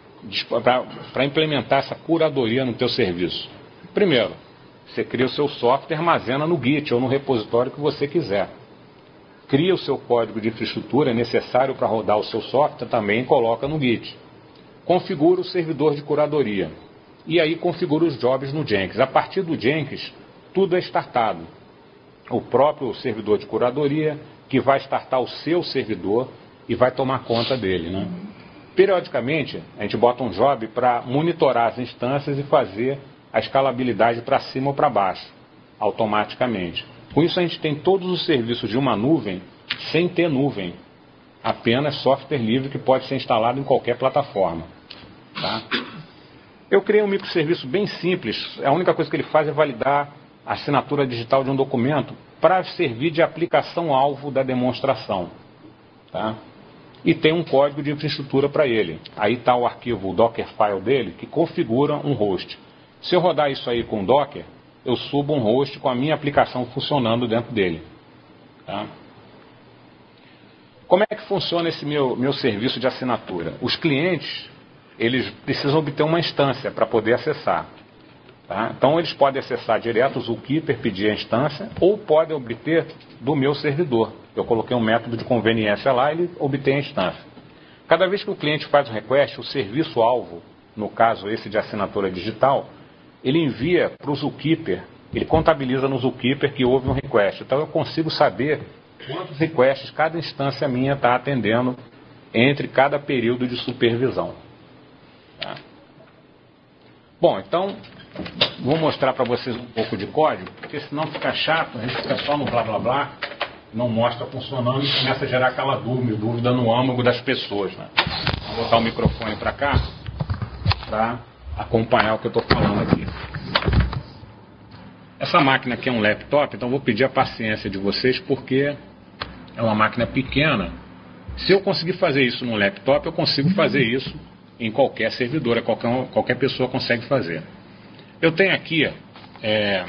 para implementar essa curadoria no teu serviço? Primeiro, você cria o seu software, armazena no Git ou no repositório que você quiser. Cria o seu código de infraestrutura necessário para rodar o seu software também e coloca no Git. Configura o servidor de curadoria. E aí configura os jobs no Jenkins. A partir do Jenkins, tudo é startado. O próprio servidor de curadoria, que vai startar o seu servidor e vai tomar conta dele, né? Periodicamente, a gente bota um job para monitorar as instâncias e fazer a escalabilidade para cima ou para baixo, automaticamente. Com isso, a gente tem todos os serviços de uma nuvem sem ter nuvem. Apenas software livre que pode ser instalado em qualquer plataforma. Tá? Eu criei um microserviço bem simples. A única coisa que ele faz é validar a assinatura digital de um documento para servir de aplicação-alvo da demonstração. Tá? E tem um código de infraestrutura para ele. Aí está o arquivo o Dockerfile dele, que configura um host. Se eu rodar isso aí com Docker, eu subo um host com a minha aplicação funcionando dentro dele. Tá? Como é que funciona esse meu, meu serviço de assinatura? Os clientes, eles precisam obter uma instância para poder acessar. Tá? Então, eles podem acessar direto o Zookeeper, pedir a instância, ou podem obter do meu servidor. Eu coloquei um método de conveniência lá e ele obtém a instância. Cada vez que o cliente faz um request, o serviço-alvo, no caso esse de assinatura digital, ele envia para o Zookeeper, ele contabiliza no Zookeeper que houve um request. Então, eu consigo saber quantos requests cada instância minha está atendendo entre cada período de supervisão. Tá? Bom, então, vou mostrar para vocês um pouco de código, porque senão fica chato, a gente fica só no blá blá blá, não mostra funcionando e começa a gerar aquela dúvida, dúvida no âmago das pessoas. Né? Vou botar o microfone para cá, para acompanhar o que eu estou falando aqui. Essa máquina aqui é um laptop, então vou pedir a paciência de vocês, porque é uma máquina pequena. Se eu conseguir fazer isso no laptop, eu consigo fazer isso em qualquer servidor, qualquer, qualquer pessoa consegue fazer. Eu tenho aqui é,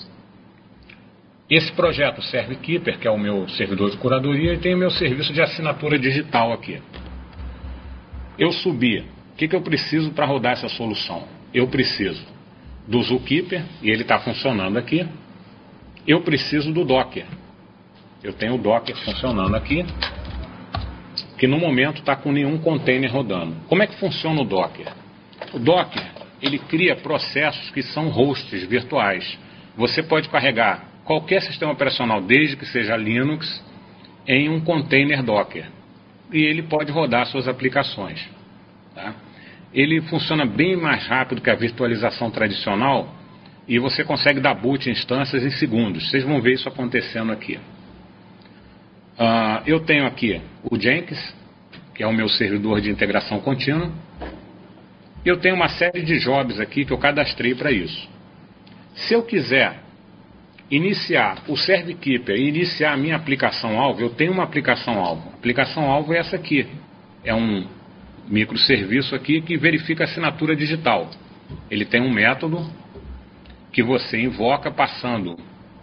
esse projeto ServeKeeper, que é o meu servidor de curadoria, e tem o meu serviço de assinatura digital aqui. Eu subi. O que, que eu preciso para rodar essa solução? Eu preciso do Zookeeper, e ele está funcionando aqui. Eu preciso do Docker. Eu tenho o Docker funcionando aqui, que no momento está com nenhum container rodando. Como é que funciona o Docker? O Docker, ele cria processos que são hosts virtuais. Você pode carregar qualquer sistema operacional, desde que seja Linux, em um container Docker. E ele pode rodar suas aplicações. Tá? Ele funciona bem mais rápido que a virtualização tradicional e você consegue dar boot em instâncias em segundos. Vocês vão ver isso acontecendo aqui. Uh, eu tenho aqui o Jenkins, que é o meu servidor de integração contínua. Eu tenho uma série de jobs aqui que eu cadastrei para isso. Se eu quiser iniciar o ServKeeper e iniciar a minha aplicação-alvo, eu tenho uma aplicação-alvo. A aplicação-alvo é essa aqui. É um microserviço aqui que verifica a assinatura digital. Ele tem um método que você invoca passando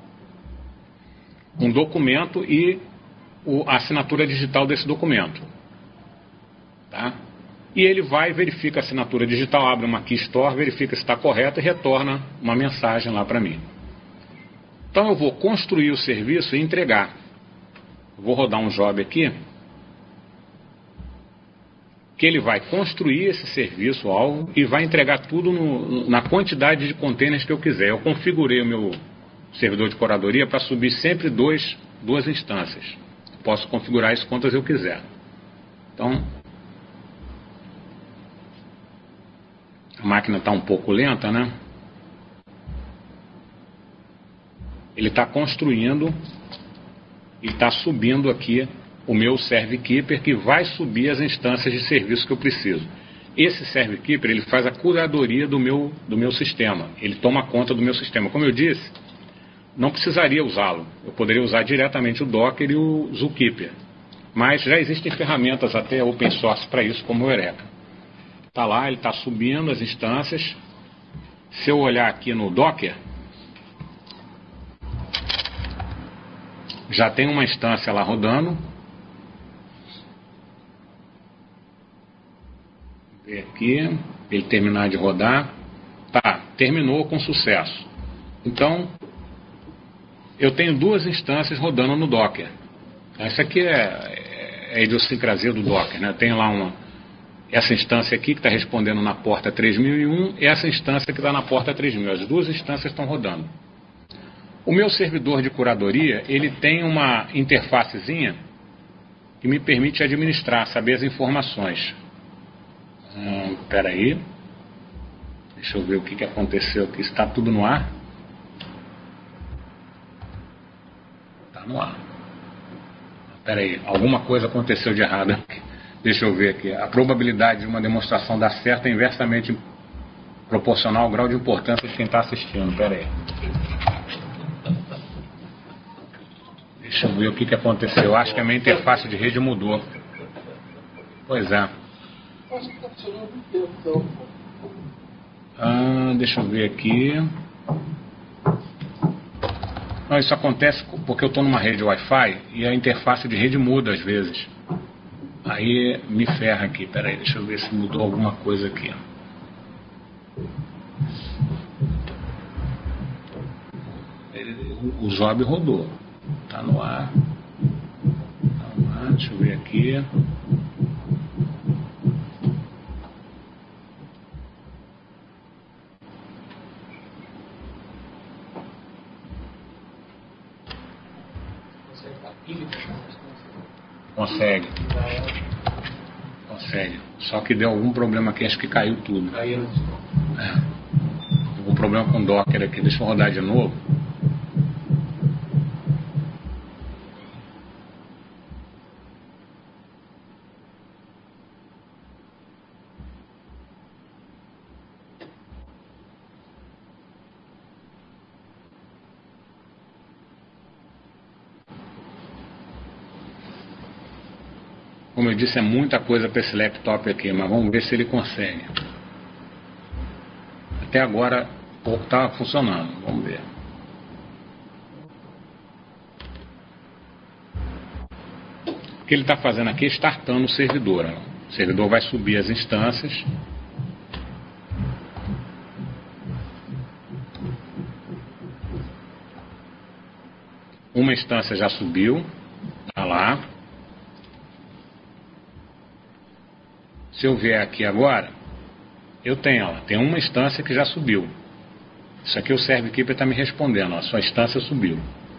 um documento e a assinatura digital desse documento. Tá? E ele vai, verifica a assinatura digital, abre uma Key Store, verifica se está correta e retorna uma mensagem lá para mim. Então eu vou construir o serviço e entregar. Vou rodar um job aqui, que ele vai construir esse serviço alvo e vai entregar tudo no, na quantidade de containers que eu quiser. Eu configurei o meu servidor de curadoria para subir sempre dois, duas instâncias. Posso configurar isso quantas eu quiser. Então, a máquina está um pouco lenta, né? Ele está construindo e está subindo aqui o meu ServKeeper, que vai subir as instâncias de serviço que eu preciso. Esse ServKeeper, ele faz a curadoria do meu, do meu sistema. Ele toma conta do meu sistema. Como eu disse, não precisaria usá-lo. Eu poderia usar diretamente o Docker e o Zookeeper. Mas já existem ferramentas até open source para isso, como o Eureka. Está lá, ele está subindo as instâncias. Se eu olhar aqui no Docker, já tem uma instância lá rodando. Vou ver aqui, ele terminar de rodar. Tá, terminou com sucesso. Então, eu tenho duas instâncias rodando no Docker. Essa aqui é, é a idiosincrasia do Docker, né? Tem lá uma, essa instância aqui que está respondendo na porta três mil e um e essa instância que está na porta três mil. As duas instâncias estão rodando. O meu servidor de curadoria, ele tem uma interfacezinha que me permite administrar, saber as informações. Hum, espera aí. Deixa eu ver o que, que aconteceu aqui. Está tudo no ar? Está no ar. Espera aí, alguma coisa aconteceu de errado aqui. Deixa eu ver aqui. A probabilidade de uma demonstração dar certo é inversamente proporcional ao grau de importância de quem está assistindo. Espera aí. Deixa eu ver o que, que aconteceu. Eu acho que a minha interface de rede mudou. Pois é. Ah, deixa eu ver aqui. Não, isso acontece porque eu estou numa rede Wi-Fi e a interface de rede muda às vezes. Aí me ferra aqui. Peraí, deixa eu ver se mudou alguma coisa aqui. O job rodou. Tá no ar. Tá no ar. Deixa eu ver aqui. Consegue. Consegue. Só que deu algum problema aqui, acho que caiu tudo. É. Algum problema com o Docker aqui. Deixa eu rodar de novo. Como eu disse, é muita coisa para esse laptop aqui, mas vamos ver se ele consegue. Até agora, pouco está funcionando. Vamos ver. O que ele está fazendo aqui é startando o servidor. Ó. O servidor vai subir as instâncias. Uma instância já subiu. Está lá. Se eu vier aqui agora, eu tenho, ó, tem uma instância que já subiu. Isso aqui o ServKeeper está me respondendo, ó, a sua instância subiu.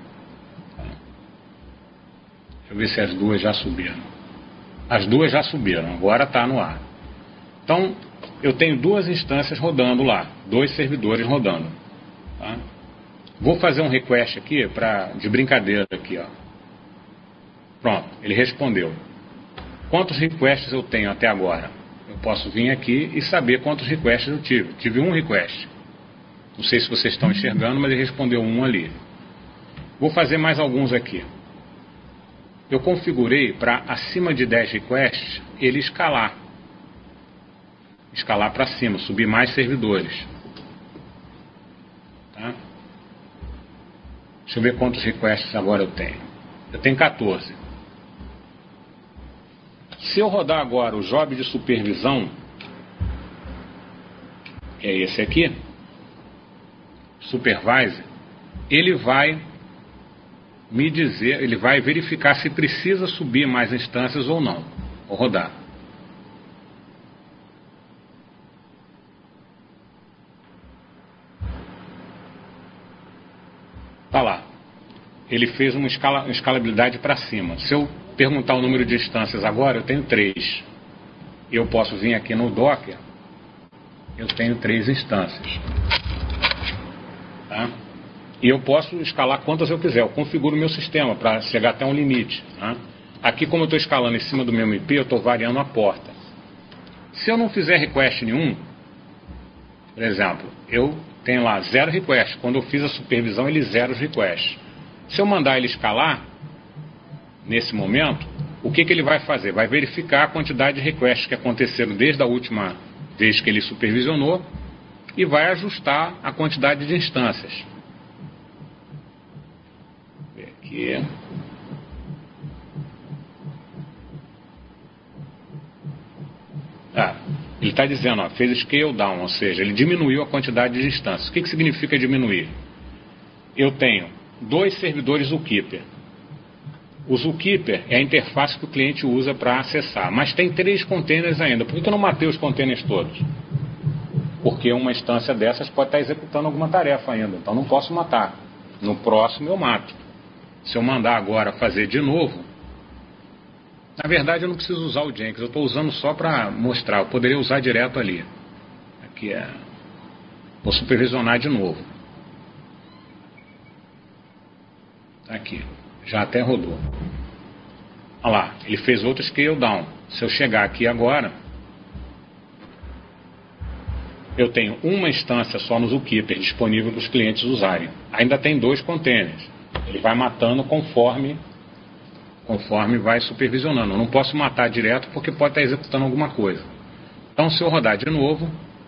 Deixa eu ver se as duas já subiram. As duas já subiram, agora está no ar. Então, eu tenho duas instâncias rodando lá, dois servidores rodando. Tá? Vou fazer um request aqui, pra, de brincadeira aqui, ó. Pronto, ele respondeu. Quantos requests eu tenho até agora? Eu posso vir aqui e saber quantos requests eu tive. Tive um request. Não sei se vocês estão enxergando, mas ele respondeu um ali. Vou fazer mais alguns aqui. Eu configurei para acima de dez requests ele escalar. Escalar para cima, subir mais servidores. Tá? Deixa eu ver quantos requests agora eu tenho. Eu tenho quatorze. Se eu rodar agora o job de supervisão, que é esse aqui, Supervisor, ele vai me dizer, ele vai verificar se precisa subir mais instâncias ou não. Vou rodar. Tá lá. Ele fez uma, escala, uma escalabilidade para cima. Se eu perguntar o número de instâncias agora, eu tenho três. Eu posso vir aqui no Docker, eu tenho três instâncias. Tá? E eu posso escalar quantas eu quiser. Eu configuro o meu sistema para chegar até um limite. Tá? Aqui, como eu estou escalando em cima do meu I P, eu estou variando a porta. Se eu não fizer request nenhum, por exemplo, eu tenho lá zero request. Quando eu fiz a supervisão, ele zera os requests. Se eu mandar ele escalar, nesse momento, o que, que ele vai fazer? Vai verificar a quantidade de requests que aconteceram desde a última vez que ele supervisionou e vai ajustar a quantidade de instâncias. Vou ver aqui. Ah, ele está dizendo, ó, fez scale down, ou seja, ele diminuiu a quantidade de instâncias. O que, que significa diminuir? Eu tenho dois servidores Zookeeper. O Zookeeper é a interface que o cliente usa para acessar, mas tem três containers ainda. Por que eu não matei os containers todos? Porque uma instância dessas pode estar executando alguma tarefa ainda, então não posso matar. No próximo eu mato. Se eu mandar agora fazer de novo, na verdade eu não preciso usar o Jenkins, eu estou usando só para mostrar, eu poderia usar direto ali. Aqui é... Vou supervisionar de novo. Aqui. Já até rodou. Olha lá, ele fez outro scale down. Se eu chegar aqui agora, eu tenho uma instância só no Zookeeper disponível para os clientes usarem. Ainda tem dois containers. Ele vai matando conforme, conforme vai supervisionando. Eu não posso matar direto porque pode estar executando alguma coisa. Então, se eu rodar de novo,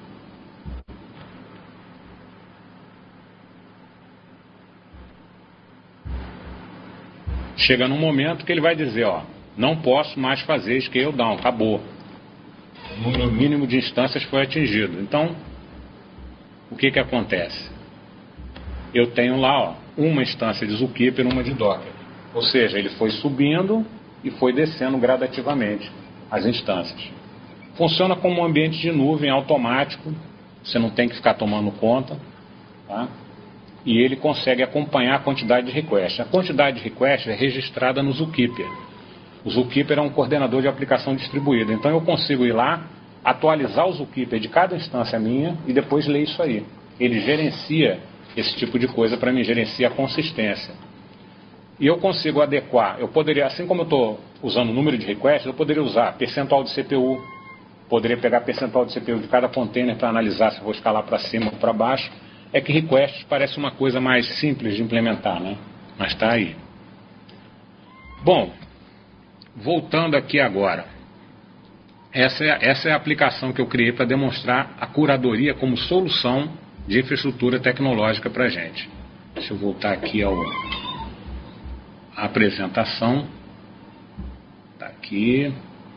chega num momento que ele vai dizer, ó, não posso mais fazer scale down, acabou. O número mínimo de instâncias foi atingido. Então, o que que acontece? Eu tenho lá, ó, uma instância de Zookeeper e uma de Docker. Ou seja, ele foi subindo e foi descendo gradativamente as instâncias. Funciona como um ambiente de nuvem automático, você não tem que ficar tomando conta, tá? E ele consegue acompanhar a quantidade de requests. A quantidade de requests é registrada no Zookeeper. O Zookeeper é um coordenador de aplicação distribuída. Então eu consigo ir lá, atualizar o Zookeeper de cada instância minha e depois ler isso aí. Ele gerencia esse tipo de coisa para mim, gerencia a consistência. E eu consigo adequar, eu poderia, assim como eu estou usando o número de requests, eu poderia usar percentual de C P U, poderia pegar percentual de C P U de cada container para analisar se eu vou escalar para cima ou para baixo. É que requests parece uma coisa mais simples de implementar, né? Mas está aí. Bom, voltando aqui agora. Essa é, essa é a aplicação que eu criei para demonstrar a curadoria como solução de infraestrutura tecnológica para a gente. Deixa eu voltar aqui ao, à apresentação. Está aqui.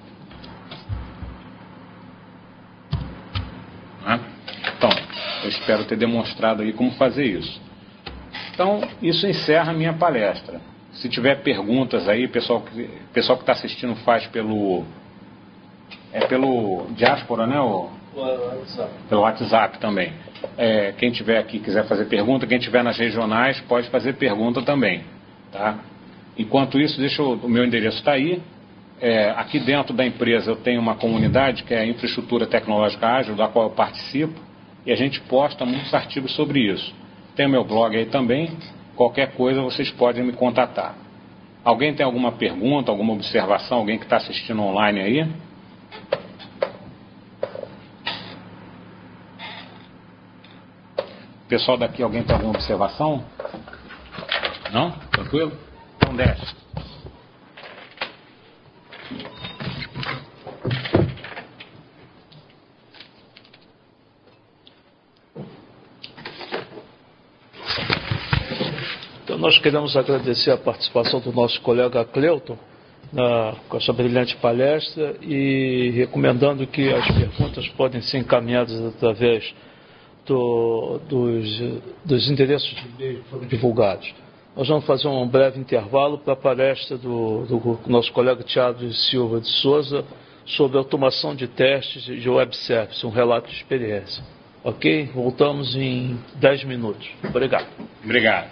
Ah, então... Eu espero ter demonstrado aí como fazer isso. Então, isso encerra a minha palestra. Se tiver perguntas aí, pessoal que pessoal que está assistindo faz pelo é pelo Diaspora, né? O, WhatsApp. Pelo WhatsApp também. É, quem tiver aqui quiser fazer pergunta, quem tiver nas regionais pode fazer pergunta também, tá? Enquanto isso, deixa eu, o meu endereço está aí. É, aqui dentro da empresa eu tenho uma comunidade que é a Infraestrutura Tecnológica Ágil, da qual eu participo. E a gente posta muitos artigos sobre isso. Tem o meu blog aí também. Qualquer coisa vocês podem me contatar. Alguém tem alguma pergunta, alguma observação? Alguém que está assistindo online aí? Pessoal daqui, alguém tem alguma observação? Não? Tranquilo? Então desce. Então nós queremos agradecer a participação do nosso colega Cleuton na, com essa brilhante palestra e recomendando que as perguntas podem ser encaminhadas através do, dos, dos endereços de e-mail que foram divulgados. Nós vamos fazer um breve intervalo para a palestra do, do nosso colega Thiago Silva de Souza sobre automação de testes de web service, um relato de experiência. Ok? Voltamos em dez minutos. Obrigado. Obrigado.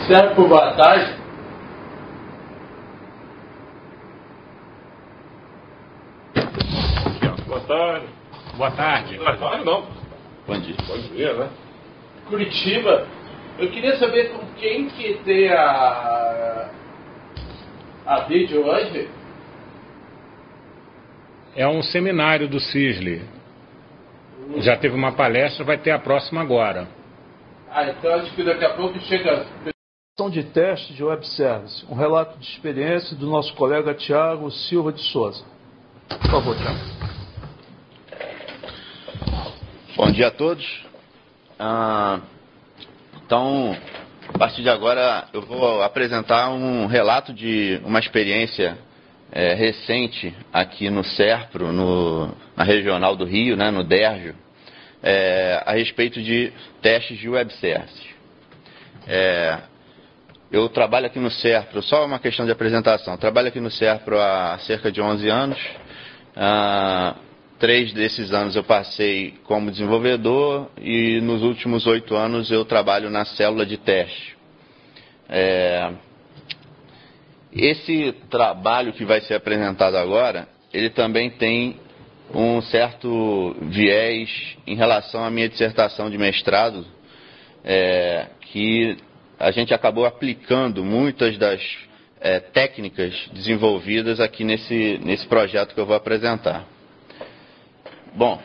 Serve por boa tarde. Boa tarde. Boa tarde. Boa tarde, não. Bom dia. Bom dia, né? Curitiba. Eu queria saber com quem que tem a a vídeo hoje. É um seminário do CISLE. Já teve uma palestra, vai ter a próxima agora. Ah, então acho que daqui a pouco chega. De teste de web service, um relato de experiência do nosso colega Tiago Silva de Souza. Por favor, Tiago. Bom dia a todos. Ah, então, a partir de agora, eu vou apresentar um relato de uma experiência é, recente aqui no SERPRO, no, na Regional do Rio, né, no DERJO, é, a respeito de testes de web service. É, eu trabalho aqui no SERPRO, só uma questão de apresentação, trabalho aqui no SERPRO há cerca de onze anos. Ah, três desses anos eu passei como desenvolvedor e nos últimos oito anos eu trabalho na célula de teste. É, esse trabalho que vai ser apresentado agora, ele também tem um certo viés em relação à minha dissertação de mestrado, é, que a gente acabou aplicando muitas das é, técnicas desenvolvidas aqui nesse, nesse projeto que eu vou apresentar. Bom,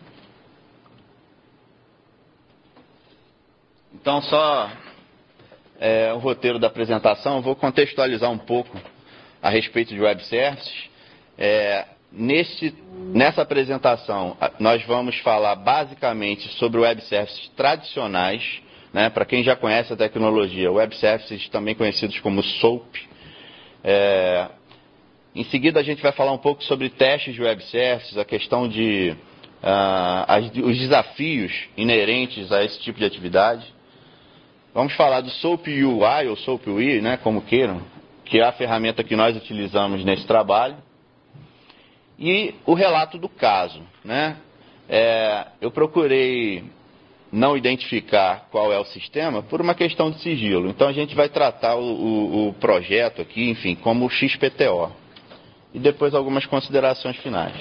então só é, o roteiro da apresentação, eu vou contextualizar um pouco a respeito de web services. É, nesse, nessa apresentação, nós vamos falar basicamente sobre web services tradicionais, né, para quem já conhece a tecnologia, web services também conhecidos como SOAP. É, em seguida a gente vai falar um pouco sobre testes de web services, a questão de uh, as, os desafios inerentes a esse tipo de atividade. Vamos falar do SOAP U I ou SOAP U I, né, como queiram, que é a ferramenta que nós utilizamos nesse trabalho. E o relato do caso, né? É, eu procurei não identificar qual é o sistema por uma questão de sigilo. Então a gente vai tratar o, o, o projeto aqui, enfim, como X P T O. E depois algumas considerações finais.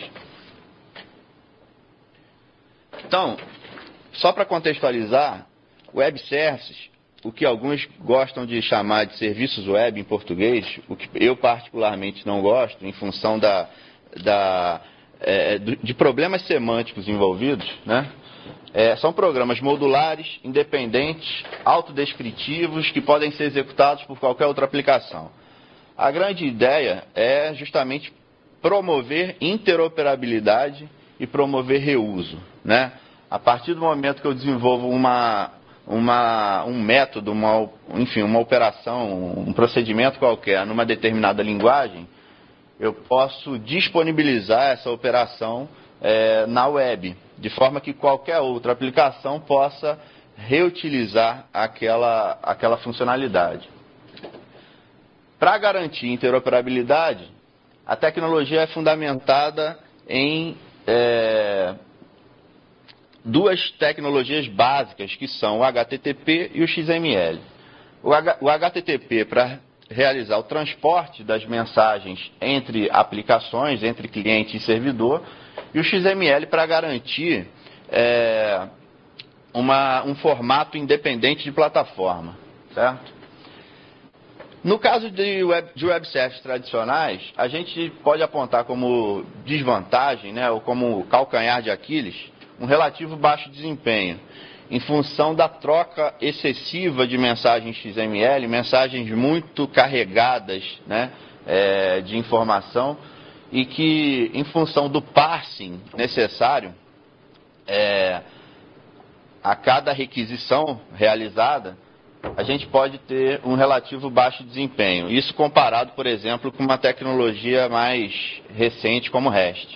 Então, só para contextualizar, web services, o que alguns gostam de chamar de serviços web em português, o que eu particularmente não gosto, em função da, da, é, de problemas semânticos envolvidos, né? É, são programas modulares, independentes, autodescritivos, que podem ser executados por qualquer outra aplicação. A grande ideia é justamente promover interoperabilidade e promover reuso, né? A partir do momento que eu desenvolvo uma, uma, um método, uma, enfim, uma operação, um procedimento qualquer numa determinada linguagem, eu posso disponibilizar essa operação é, na web, de forma que qualquer outra aplicação possa reutilizar aquela, aquela funcionalidade. Para garantir interoperabilidade, a tecnologia é fundamentada em é, duas tecnologias básicas, que são o H T T P e o X M L. O, H, o H T T P para realizar o transporte das mensagens entre aplicações, entre cliente e servidor, e o X M L para garantir é, uma, um formato independente de plataforma, certo? No caso de web, de web services tradicionais, a gente pode apontar como desvantagem, né, ou como calcanhar de Aquiles, um relativo baixo desempenho, em função da troca excessiva de mensagens X M L, mensagens muito carregadas, né, é, de informação, e que, em função do parsing necessário, é, a cada requisição realizada, a gente pode ter um relativo baixo desempenho. Isso comparado, por exemplo, com uma tecnologia mais recente como REST.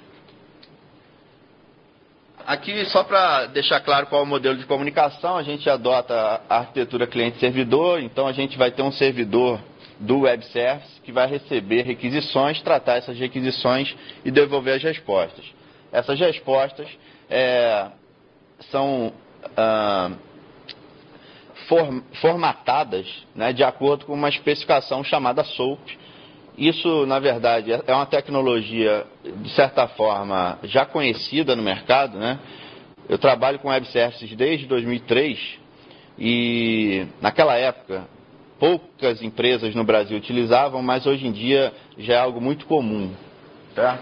Aqui, só para deixar claro qual é o modelo de comunicação, a gente adota a arquitetura cliente-servidor. Então, a gente vai ter um servidor do web service que vai receber requisições, tratar essas requisições e devolver as respostas. Essas respostas é, são... Ah, form, formatadas, né, de acordo com uma especificação chamada SOAP. Isso, na verdade, é uma tecnologia, de certa forma, já conhecida no mercado, né? Eu trabalho com web services desde dois mil e três e, naquela época, poucas empresas no Brasil utilizavam, mas hoje em dia já é algo muito comum, certo?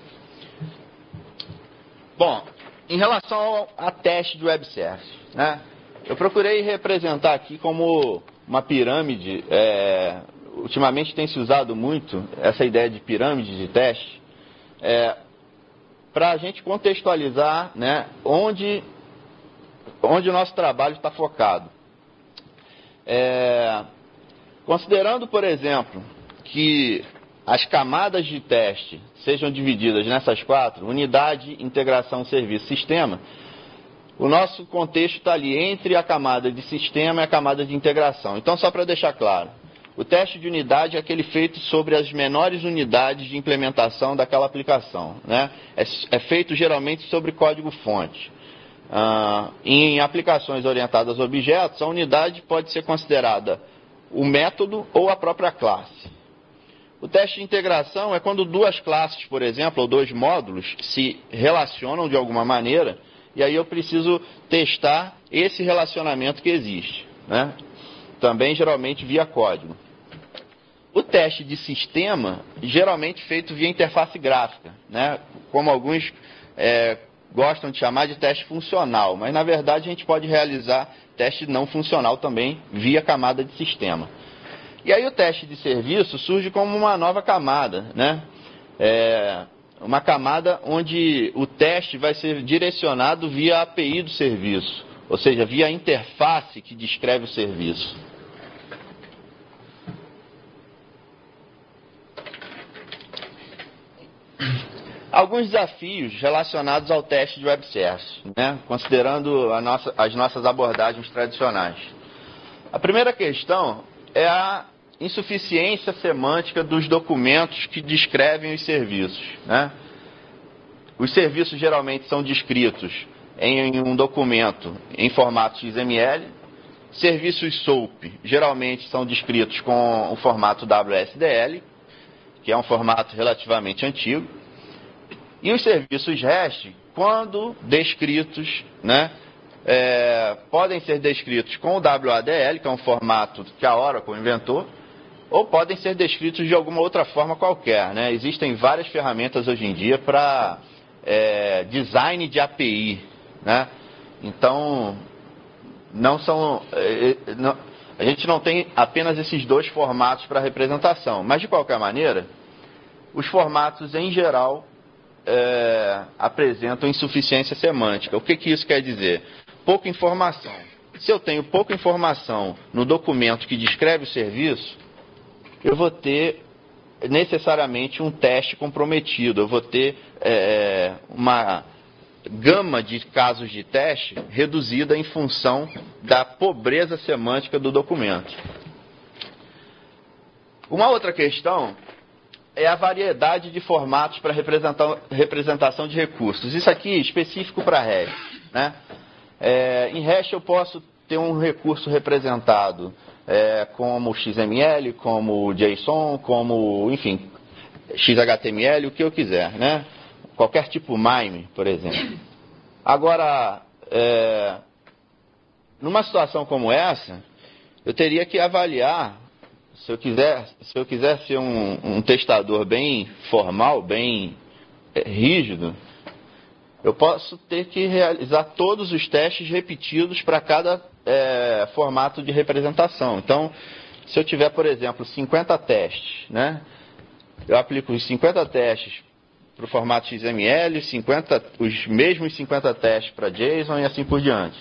Bom, em relação ao, a teste de web service, né? Eu procurei representar aqui como uma pirâmide. É, ultimamente tem se usado muito essa ideia de pirâmide de teste, é, para a gente contextualizar, né, onde, onde o nosso trabalho está focado. É, considerando, por exemplo, que as camadas de teste sejam divididas nessas quatro, unidade, integração, serviço, sistema, o nosso contexto está ali entre a camada de sistema e a camada de integração. Então, só para deixar claro, o teste de unidade é aquele feito sobre as menores unidades de implementação daquela aplicação, né? É, é feito geralmente sobre código-fonte. Ah, em aplicações orientadas a objetos, a unidade pode ser considerada o método ou a própria classe. O teste de integração é quando duas classes, por exemplo, ou dois módulos se relacionam de alguma maneira, e aí eu preciso testar esse relacionamento que existe, né? Também geralmente via código. O teste de sistema, geralmente feito via interface gráfica, né? Como alguns é, gostam de chamar de teste funcional, mas na verdade a gente pode realizar teste não funcional também via camada de sistema. E aí o teste de serviço surge como uma nova camada, né? É, uma camada onde o teste vai ser direcionado via A P I do serviço, ou seja, via a interface que descreve o serviço. Alguns desafios relacionados ao teste de web service, né? Considerando a nossa, as nossas abordagens tradicionais. A primeira questão é a insuficiência semântica dos documentos que descrevem os serviços, né? Os serviços geralmente são descritos em um documento em formato X M L. Serviços SOAP geralmente são descritos com o formato W S D L, que é um formato relativamente antigo. E os serviços REST, quando descritos, né, é, podem ser descritos com o W A D L, que é um formato que a Oracle inventou, ou podem ser descritos de alguma outra forma qualquer, né? Existem várias ferramentas hoje em dia para é, design de A P I, né? Então, não são, é, não, a gente não tem apenas esses dois formatos para representação, mas de qualquer maneira, os formatos em geral é, apresentam insuficiência semântica. O que, que isso quer dizer? Pouca informação. Se eu tenho pouca informação no documento que descreve o serviço, eu vou ter necessariamente um teste comprometido, eu vou ter é, uma gama de casos de teste reduzida em função da pobreza semântica do documento. Uma outra questão é a variedade de formatos para representação de recursos. Isso aqui é específico para REST, né? É, em REST eu posso ter um recurso representado É, como X M L, como JSON, como, enfim, X H T M L, o que eu quiser, né? Qualquer tipo MIME, por exemplo. Agora, é, numa situação como essa, eu teria que avaliar, se eu quiser, se eu quiser ser um, um testador bem formal, bem é, rígido, eu posso ter que realizar todos os testes repetidos para cada é, formato de representação. Então, se eu tiver, por exemplo, cinquenta testes, né, eu aplico os cinquenta testes para o formato X M L, cinquenta, os mesmos cinquenta testes para JSON e assim por diante.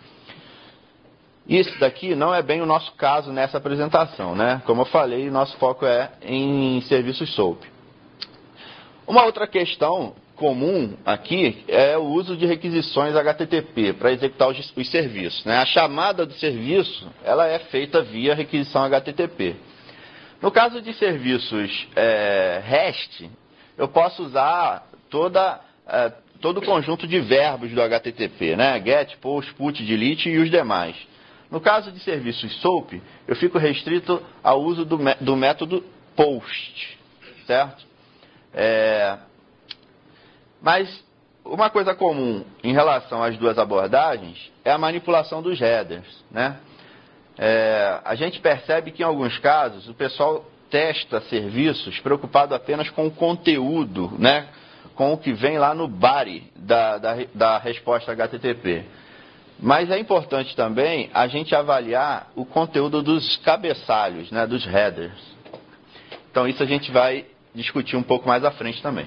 Isso daqui não é bem o nosso caso nessa apresentação, né? Como eu falei, nosso foco é em serviços SOAP. Uma outra questão comum aqui é o uso de requisições H T T P para executar os, os serviços, né? A chamada do serviço ela é feita via requisição H T T P. No caso de serviços é, REST, eu posso usar toda, é, todo o conjunto de verbos do H T T P, né? Get, Post, Put, Delete e os demais. No caso de serviços SOAP, eu fico restrito ao uso do, do método POST, certo? É, mas uma coisa comum em relação às duas abordagens é a manipulação dos headers, né? É, a gente percebe que em alguns casos o pessoal testa serviços preocupado apenas com o conteúdo, né? Com o que vem lá no body da, da, da resposta H T T P. Mas é importante também a gente avaliar o conteúdo dos cabeçalhos, né? Dos headers. Então isso a gente vai discutir um pouco mais à frente também.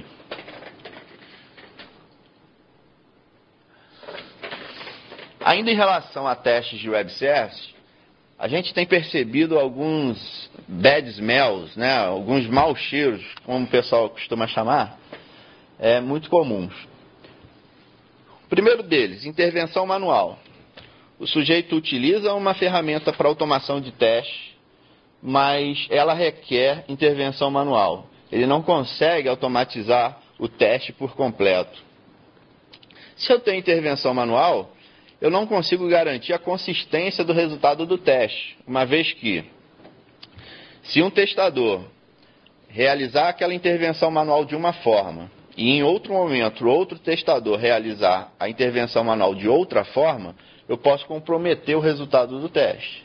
Ainda em relação a testes de web service, a gente tem percebido alguns bad smells, né, alguns maus cheiros, como o pessoal costuma chamar, é, muito comuns. O primeiro deles, intervenção manual. O sujeito utiliza uma ferramenta para automação de teste, mas ela requer intervenção manual. Ele não consegue automatizar o teste por completo. Se eu tenho intervenção manual, eu não consigo garantir a consistência do resultado do teste, uma vez que, se um testador realizar aquela intervenção manual de uma forma, e em outro momento outro testador realizar a intervenção manual de outra forma, eu posso comprometer o resultado do teste.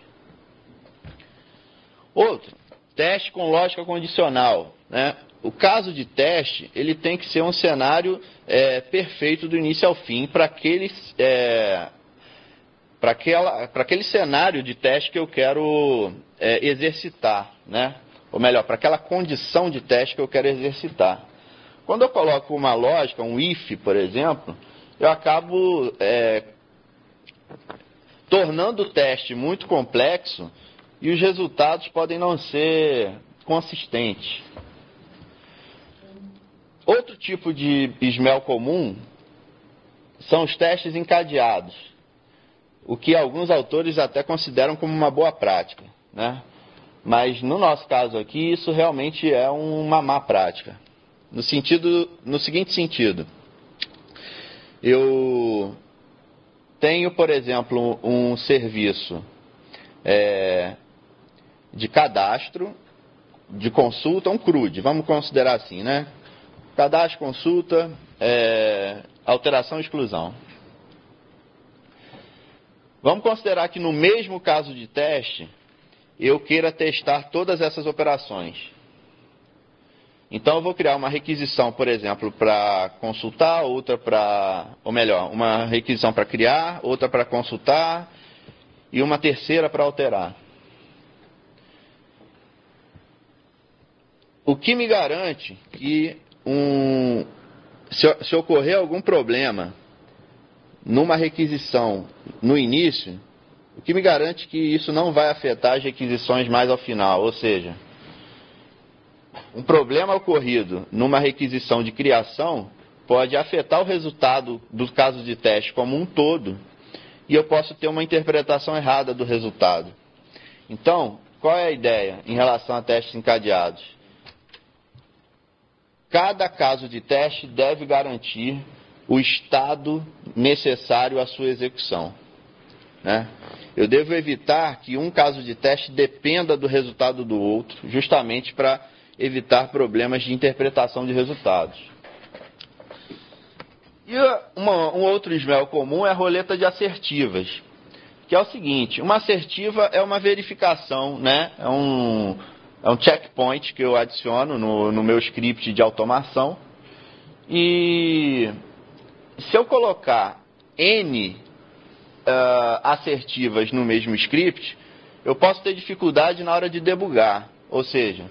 Outro, teste com lógica condicional, né? O caso de teste, ele tem que ser um cenário é, perfeito do início ao fim para aquele... É, para aquele cenário de teste que eu quero é, exercitar, né? Ou melhor, para aquela condição de teste que eu quero exercitar. Quando eu coloco uma lógica, um if, por exemplo, eu acabo é, tornando o teste muito complexo e os resultados podem não ser consistentes. Outro tipo de smell comum são os testes encadeados, o que alguns autores até consideram como uma boa prática, né? Mas no nosso caso aqui, isso realmente é uma má prática. No, sentido, no seguinte sentido, eu tenho, por exemplo, um serviço é, de cadastro, de consulta, um C R U D, vamos considerar assim, né? Cadastro, consulta, é, alteração e exclusão. Vamos considerar que no mesmo caso de teste, eu queira testar todas essas operações. Então eu vou criar uma requisição, por exemplo, para consultar, outra para, ou melhor, uma requisição para criar, outra para consultar e uma terceira para alterar. O que me garante que um, se, se ocorrer algum problema numa requisição no início, o que me garante que isso não vai afetar as requisições mais ao final, ou seja, um problema ocorrido numa requisição de criação pode afetar o resultado do caso de teste como um todo e eu posso ter uma interpretação errada do resultado. Então, qual é a ideia em relação a testes encadeados? Cada caso de teste deve garantir o estado necessário à sua execução, né? Eu devo evitar que um caso de teste dependa do resultado do outro, justamente para evitar problemas de interpretação de resultados. E uma, um outro smell comum é a roleta de assertivas, que é o seguinte: uma assertiva é uma verificação, né? É um, é um checkpoint que eu adiciono no, no meu script de automação. E se eu colocar N uh, assertivas no mesmo script, eu posso ter dificuldade na hora de debugar. Ou seja,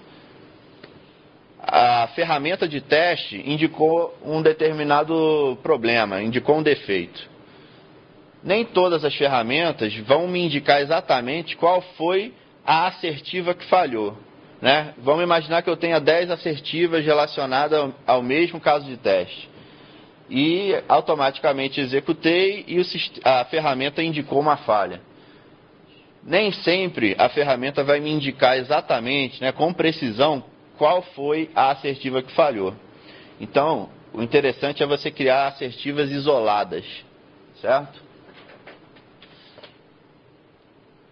a ferramenta de teste indicou um determinado problema, indicou um defeito. Nem todas as ferramentas vão me indicar exatamente qual foi a assertiva que falhou, né? Vamos imaginar que eu tenha dez assertivas relacionadas ao mesmo caso de teste. E automaticamente executei e a ferramenta indicou uma falha. Nem sempre a ferramenta vai me indicar exatamente, né, com precisão, qual foi a assertiva que falhou. Então, o interessante é você criar assertivas isoladas, certo?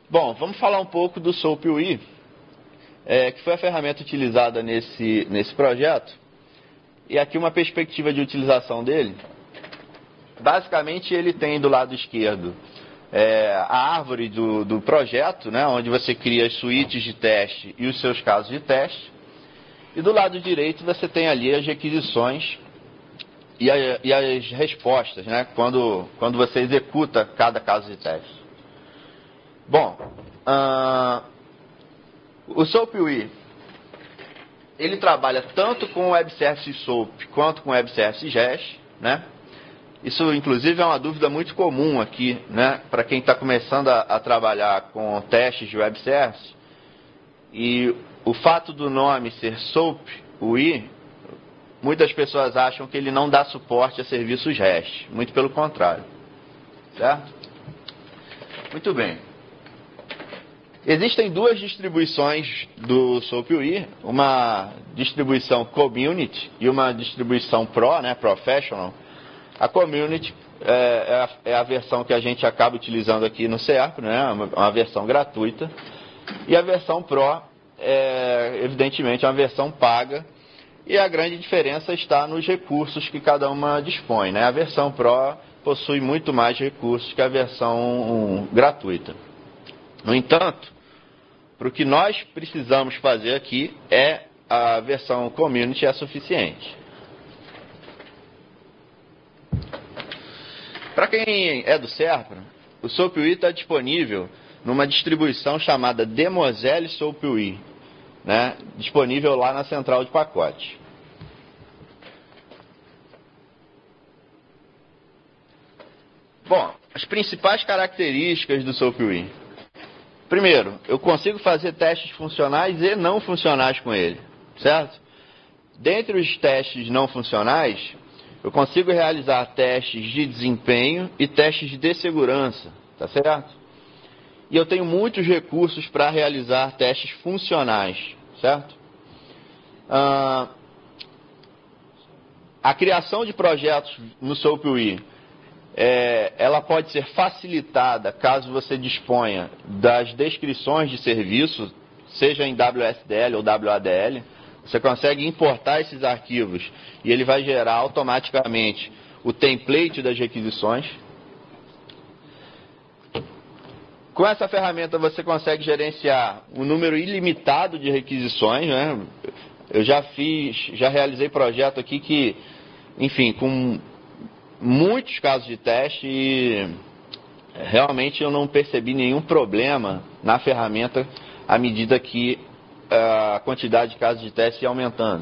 Bom, vamos falar um pouco do SoapUI, é, que foi a ferramenta utilizada nesse, nesse projeto. E aqui uma perspectiva de utilização dele. Basicamente, ele tem do lado esquerdo é, a árvore do, do projeto, né, onde você cria as suítes de teste e os seus casos de teste. E do lado direito você tem ali as requisições e, a, e as respostas, né, quando, quando você executa cada caso de teste. Bom, uh, o SoapUI, ele trabalha tanto com o Web Services SOAP quanto com o Web Services REST, né? Isso, inclusive, é uma dúvida muito comum aqui, né, para quem está começando a, a trabalhar com testes de Web Service. E o fato do nome ser SoapUI, muitas pessoas acham que ele não dá suporte a serviços REST. Muito pelo contrário. Certo? Muito bem. Existem duas distribuições do SoapUI, uma distribuição Community e uma distribuição Pro, né, Professional. A Community é, é, a, é a versão que a gente acaba utilizando aqui no SERP, né, uma, uma versão gratuita. E a versão Pro, é, evidentemente, é uma versão paga. E a grande diferença está nos recursos que cada uma dispõe, né? A versão Pro possui muito mais recursos que a versão um, gratuita. No entanto, para o que nós precisamos fazer aqui, é a versão Community é suficiente. Para quem é do SERP, o SoapUI está disponível numa distribuição chamada Demoselle SoapUI, né, disponível lá na central de pacote. Bom, as principais características do SoapUI. Primeiro, eu consigo fazer testes funcionais e não funcionais com ele, certo? Dentre os testes não funcionais, eu consigo realizar testes de desempenho e testes de segurança, tá certo? E eu tenho muitos recursos para realizar testes funcionais, certo? Ah, a criação de projetos no SoapUI, é, ela pode ser facilitada caso você disponha das descrições de serviço, seja em W S D L ou W A D L. Você consegue importar esses arquivos e ele vai gerar automaticamente o template das requisições. Com essa ferramenta você consegue gerenciar um número ilimitado de requisições, né? Eu já fiz, já realizei projeto aqui que, enfim, com muitos casos de teste e realmente eu não percebi nenhum problema na ferramenta à medida que a quantidade de casos de teste ia aumentando.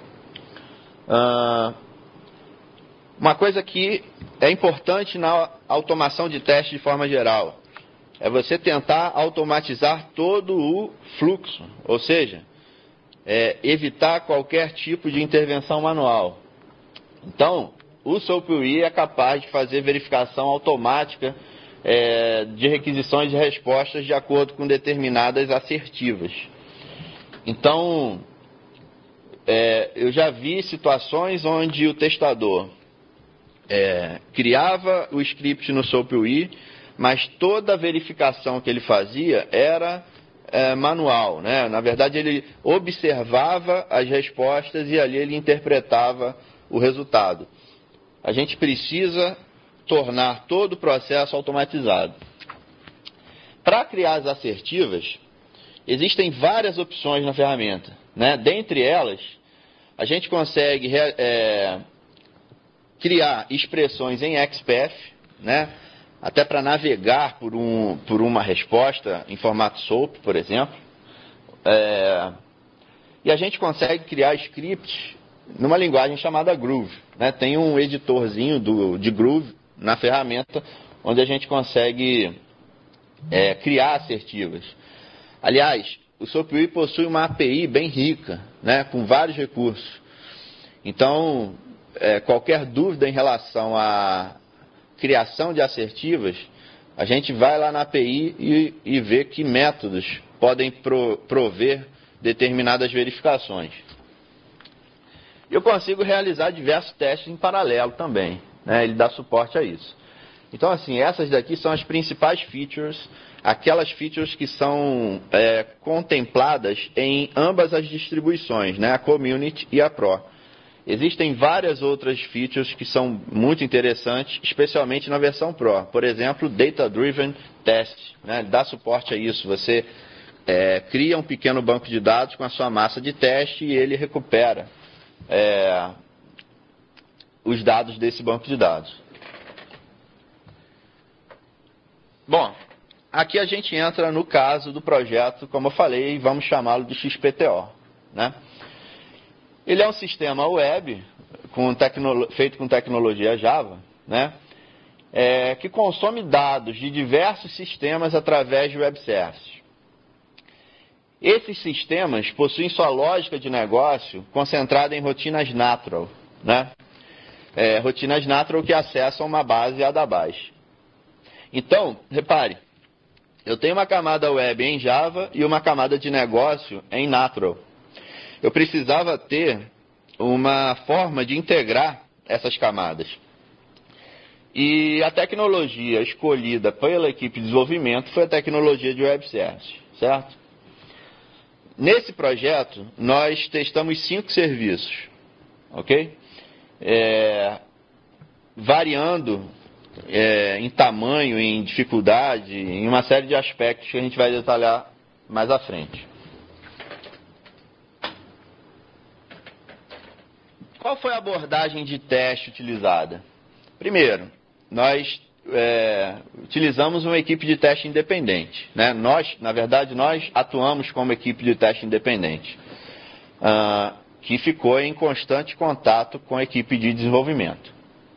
Uh, uma coisa que é importante na automação de teste de forma geral é você tentar automatizar todo o fluxo, ou seja, é, evitar qualquer tipo de intervenção manual. Então, o SoapUI é capaz de fazer verificação automática é, de requisições e respostas de acordo com determinadas assertivas. Então, é, eu já vi situações onde o testador é, criava o script no SoapUI, mas toda a verificação que ele fazia era é, manual, né? Na verdade, ele observava as respostas e ali ele interpretava o resultado. A gente precisa tornar todo o processo automatizado. Para criar as assertivas, existem várias opções na ferramenta, né? Dentre elas, a gente consegue é, criar expressões em X P F, né? Até para navegar por, um, por uma resposta em formato SOAP, por exemplo. É, e a gente consegue criar scripts numa linguagem chamada Groove, né? Tem um editorzinho do, de Groove na ferramenta, onde a gente consegue é, criar assertivas. Aliás, o SoapUI possui uma A P I bem rica, né, com vários recursos. Então, é, qualquer dúvida em relação à criação de assertivas, a gente vai lá na A P I e, e vê que métodos podem pro, prover determinadas verificações. Eu consigo realizar diversos testes em paralelo também, né, ele dá suporte a isso. Então, assim, essas daqui são as principais features, aquelas features que são é, contempladas em ambas as distribuições, né, a Community e a Pro. Existem várias outras features que são muito interessantes, especialmente na versão Pro. Por exemplo, Data Driven Test, né, dá suporte a isso. Você é, cria um pequeno banco de dados com a sua massa de teste e ele recupera é, os dados desse banco de dados. Bom, aqui a gente entra no caso do projeto, como eu falei, vamos chamá-lo de X P T O, né? Ele é um sistema web com tecno, feito com tecnologia Java, né? É, que consome dados de diversos sistemas através de web services. Esses sistemas possuem sua lógica de negócio concentrada em rotinas natural, né? É, rotinas natural que acessam uma base A da base. Então, repare, eu tenho uma camada web em Java e uma camada de negócio em Natural. Eu precisava ter uma forma de integrar essas camadas. E a tecnologia escolhida pela equipe de desenvolvimento foi a tecnologia de Web Services, certo? Nesse projeto, nós testamos cinco serviços, ok? É, variando é, em tamanho, em dificuldade, em uma série de aspectos que a gente vai detalhar mais à frente. Qual foi a abordagem de teste utilizada? Primeiro, nós é, utilizamos uma equipe de teste independente, né? Nós, na verdade, nós atuamos como equipe de teste independente, uh, que ficou em constante contato com a equipe de desenvolvimento.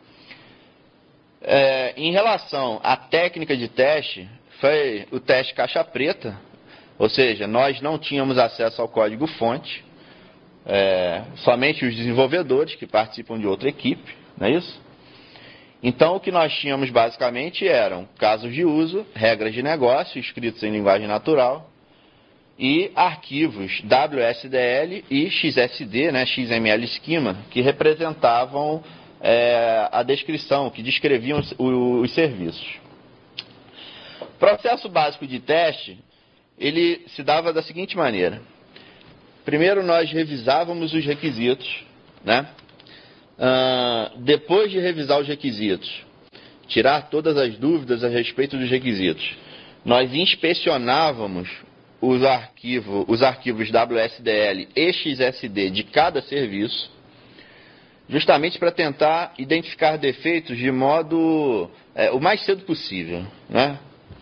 É, em relação à técnica de teste, foi o teste caixa preta, ou seja, nós não tínhamos acesso ao código-fonte, é, somente os desenvolvedores que participam de outra equipe, não é isso? Então, o que nós tínhamos basicamente eram casos de uso, regras de negócio escritos em linguagem natural e arquivos W S D L e X S D, né, X M L Schema, que representavam é, a descrição, que descreviam os, os serviços. O processo básico de teste, ele se dava da seguinte maneira. Primeiro, nós revisávamos os requisitos, né? Uh, depois de revisar os requisitos, tirar todas as dúvidas a respeito dos requisitos, nós inspecionávamos os arquivos, os arquivos W S D L e X S D de cada serviço, justamente para tentar identificar defeitos de modo é, o mais cedo possível, né?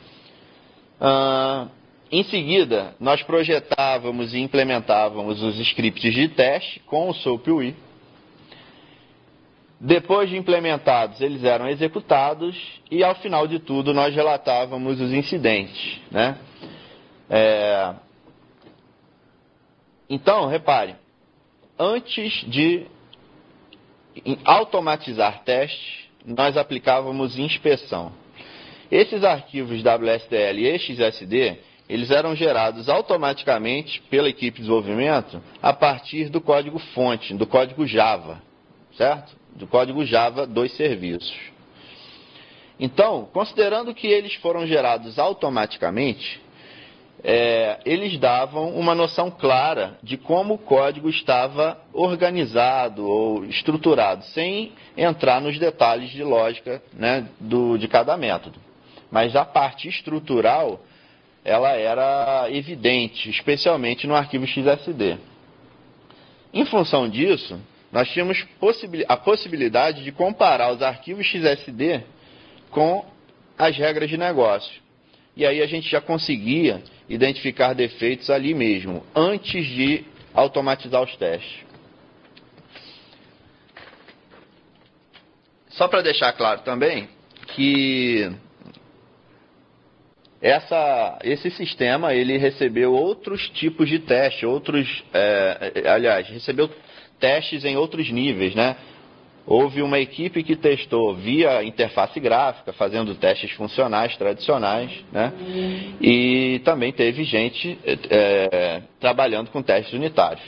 Uh, em seguida, nós projetávamos e implementávamos os scripts de teste com o SOAP-U I. Depois de implementados, eles eram executados e, ao final de tudo, nós relatávamos os incidentes, né? É... Então, repare, antes de automatizar testes, nós aplicávamos inspeção. Esses arquivos W S D L e X S D, eles eram gerados automaticamente pela equipe de desenvolvimento a partir do código-fonte, do código Java, certo? Do código Java dos serviços. Então, considerando que eles foram gerados automaticamente, é, eles davam uma noção clara de como o código estava organizado ou estruturado, sem entrar nos detalhes de lógica, né, do, de cada método. Mas a parte estrutural, ela era evidente, especialmente no arquivo X S D. Em função disso, nós tínhamos a possibilidade de comparar os arquivos X S D com as regras de negócio. E aí a gente já conseguia identificar defeitos ali mesmo, antes de automatizar os testes. Só para deixar claro também que essa, esse sistema ele recebeu outros tipos de teste, outros, é, aliás, recebeu testes em outros níveis, né? Houve uma equipe que testou via interface gráfica, fazendo testes funcionais tradicionais, né? E também teve gente é, trabalhando com testes unitários.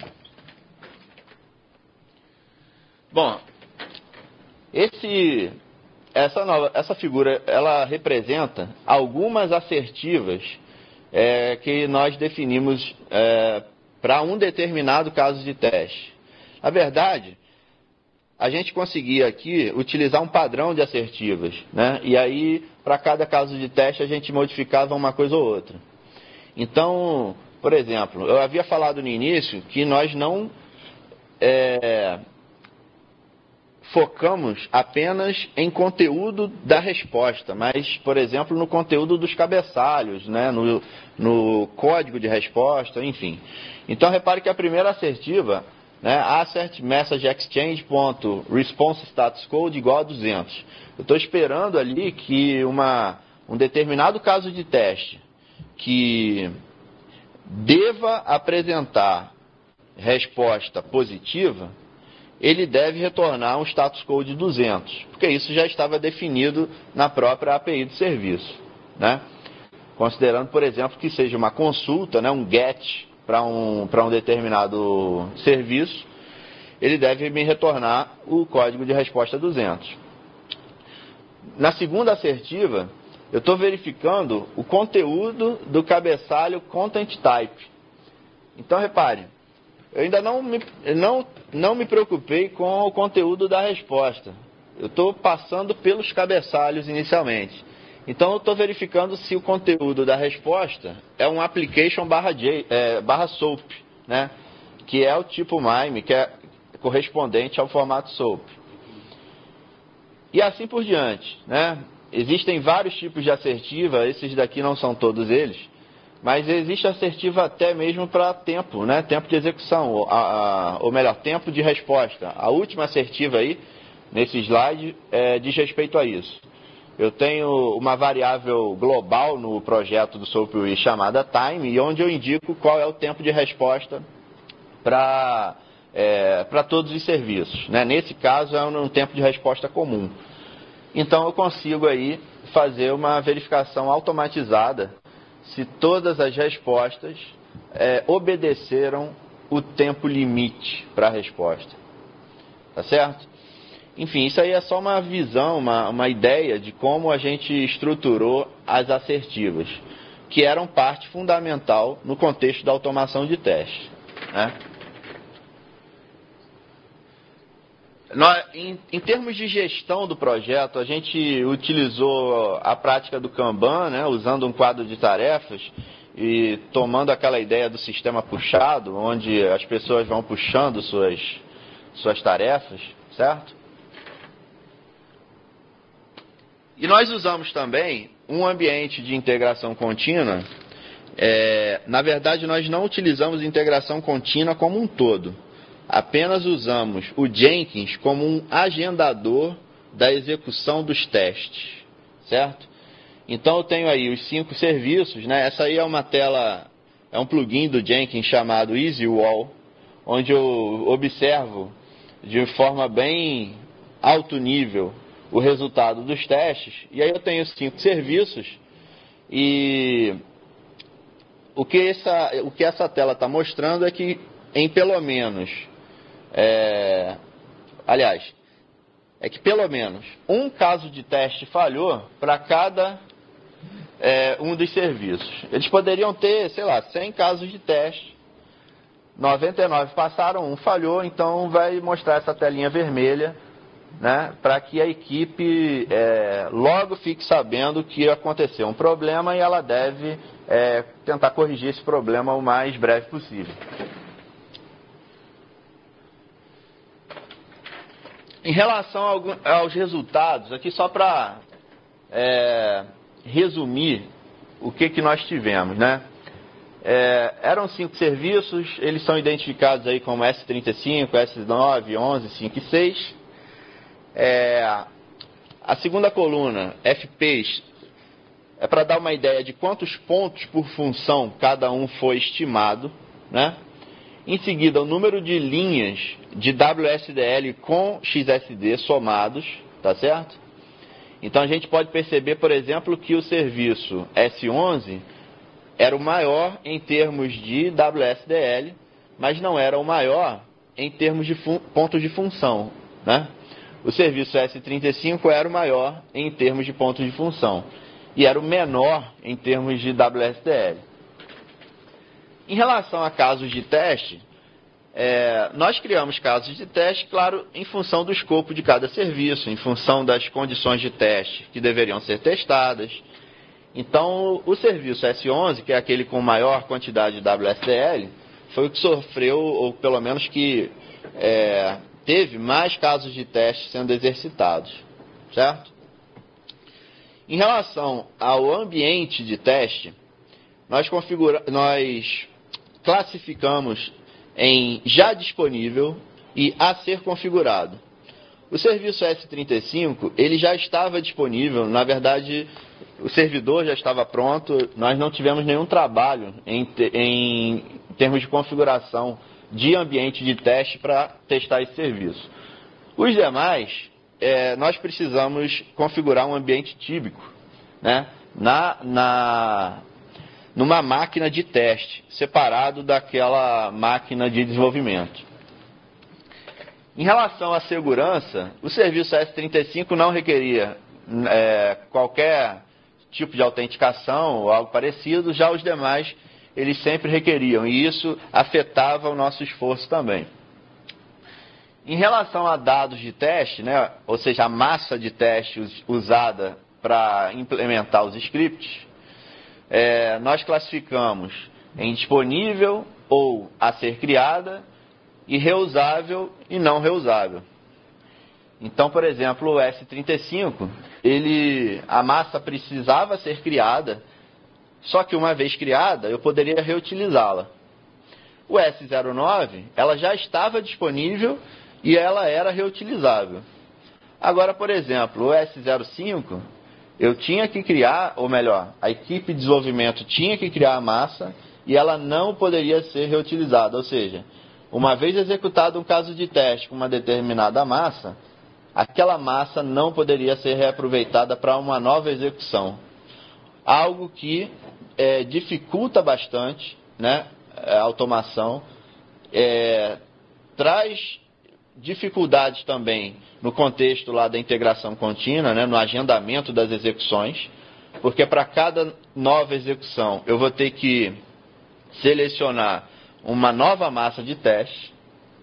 Bom, esse essa, nova, essa figura, ela representa algumas assertivas é, que nós definimos é, para um determinado caso de teste. Na verdade, a gente conseguia aqui utilizar um padrão de assertivas, né? E aí, para cada caso de teste, a gente modificava uma coisa ou outra. Então, por exemplo, eu havia falado no início que nós não é, focamos apenas em conteúdo da resposta, mas, por exemplo, no conteúdo dos cabeçalhos, né? no, no código de resposta, enfim. Então, repare que a primeira assertiva, né, assert message exchange ponto response status code igual a duzentos. Eu estou esperando ali que uma, um determinado caso de teste que deva apresentar resposta positiva, ele deve retornar um status code duzentos, porque isso já estava definido na própria A P I do serviço, né? Considerando, por exemplo, que seja uma consulta, né, um get para um, para um determinado serviço, ele deve me retornar o código de resposta duzentos. Na segunda assertiva, eu estou verificando o conteúdo do cabeçalho content type. Então, repare, eu ainda não me, não, não me preocupei com o conteúdo da resposta. Eu estou passando pelos cabeçalhos inicialmente. Então, eu estou verificando se o conteúdo da resposta é um application barra, J, é, barra SOAP, né? Que é o tipo MIME, que é correspondente ao formato SOAP. E assim por diante, né? Existem vários tipos de assertiva, esses daqui não são todos eles, mas existe assertiva até mesmo para tempo, né? Tempo de execução, ou, a, a, ou melhor, tempo de resposta. A última assertiva aí, nesse slide, é, diz respeito a isso. Eu tenho uma variável global no projeto do SOAP chamada time, e onde eu indico qual é o tempo de resposta para é, para todos os serviços, né? Nesse caso é um tempo de resposta comum. Então eu consigo aí fazer uma verificação automatizada se todas as respostas é, obedeceram o tempo limite para a resposta. Tá certo? Enfim, isso aí é só uma visão, uma, uma ideia de como a gente estruturou as assertivas, que eram parte fundamental no contexto da automação de teste, né? Nós, em, em termos de gestão do projeto, a gente utilizou a prática do Kanban, né, usando um quadro de tarefas e tomando aquela ideia do sistema puxado, onde as pessoas vão puxando suas, suas tarefas, certo? E nós usamos também um ambiente de integração contínua. É, na verdade, nós não utilizamos integração contínua como um todo. Apenas usamos o Jenkins como um agendador da execução dos testes, certo? Então eu tenho aí os cinco serviços, né? Essa aí é uma tela, é um plugin do Jenkins chamado EasyWall, onde eu observo de forma bem alto nível o resultado dos testes, e aí eu tenho cinco serviços, e o que essa, o que essa tela está mostrando é que em pelo menos, é, aliás, é que pelo menos um caso de teste falhou para cada é, um dos serviços. Eles poderiam ter, sei lá, cem casos de teste, noventa e nove passaram, um falhou, então vai mostrar essa telinha vermelha, né, para que a equipe é, logo fique sabendo que aconteceu um problema e ela deve é, tentar corrigir esse problema o mais breve possível. Em relação ao, aos resultados, aqui só para é, resumir o que, que nós tivemos, né? É, eram cinco serviços, eles são identificados aí como S trinta e cinco, S nove, onze, cinco e seis. É, a segunda coluna, F Ps, é para dar uma ideia de quantos pontos por função cada um foi estimado, né? Em seguida, o número de linhas de W S D L com X S D somados, tá certo? Então a gente pode perceber, por exemplo, que o serviço S onze era o maior em termos de W S D L, mas não era o maior em termos de pontos de função, né? o serviço S trinta e cinco era o maior em termos de pontos de função e era o menor em termos de W S D L. Em relação a casos de teste, é, nós criamos casos de teste, claro, em função do escopo de cada serviço, em função das condições de teste que deveriam ser testadas. Então, o serviço S onze, que é aquele com maior quantidade de W S D L, foi o que sofreu, ou pelo menos que é, teve mais casos de teste sendo exercitados, certo? Em relação ao ambiente de teste, nós, configura, nós classificamos em já disponível e a ser configurado. O serviço S trinta e cinco, ele já estava disponível, na verdade, o servidor já estava pronto, nós não tivemos nenhum trabalho em, em termos de configuração de ambiente de teste para testar esse serviço. Os demais, é, nós precisamos configurar um ambiente típico, né, na, na, numa máquina de teste, separado daquela máquina de desenvolvimento. Em relação à segurança, o serviço S trinta e cinco não requeria é, qualquer tipo de autenticação ou algo parecido, já os demais eles sempre requeriam, e isso afetava o nosso esforço também. Em relação a dados de teste, né, ou seja, a massa de teste usada para implementar os scripts, é, nós classificamos em disponível ou a ser criada, e reusável e não reusável. Então, por exemplo, o S trinta e cinco, ele, a massa precisava ser criada, só que uma vez criada, eu poderia reutilizá-la. O S zero nove, ela já estava disponível e ela era reutilizável. Agora, por exemplo, o S zero cinco, eu tinha que criar, ou melhor, a equipe de desenvolvimento tinha que criar a massa e ela não poderia ser reutilizada, ou seja, uma vez executado um caso de teste com uma determinada massa, aquela massa não poderia ser reaproveitada para uma nova execução. Algo que é, dificulta bastante, né, a automação, é, traz dificuldades também no contexto lá da integração contínua, né, no agendamento das execuções, porque para cada nova execução eu vou ter que selecionar uma nova massa de teste.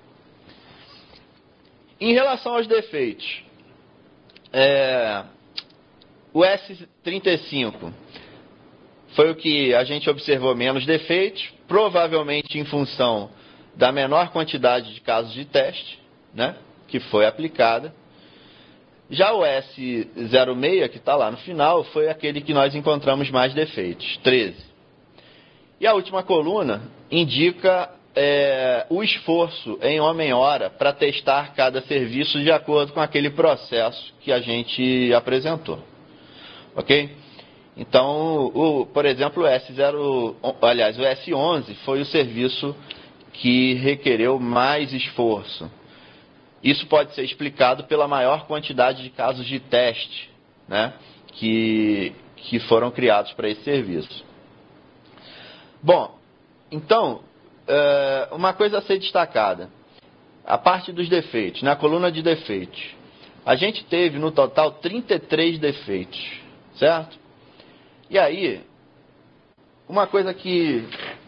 Em relação aos defeitos, é, o S trinta e cinco foi o que a gente observou menos defeitos, provavelmente em função da menor quantidade de casos de teste, né, que foi aplicada. Já o S zero seis, que está lá no final, foi aquele que nós encontramos mais defeitos, treze. E a última coluna indica é, o esforço em homem-hora para testar cada serviço de acordo com aquele processo que a gente apresentou. Ok? Então, o, por exemplo, o S zero, aliás, o S onze foi o serviço que requereu mais esforço. Isso pode ser explicado pela maior quantidade de casos de teste, né, que, que foram criados para esse serviço. Bom, então, uma coisa a ser destacada, a parte dos defeitos, na coluna de defeitos. A gente teve no total trinta e três defeitos, certo? E aí, uma coisa que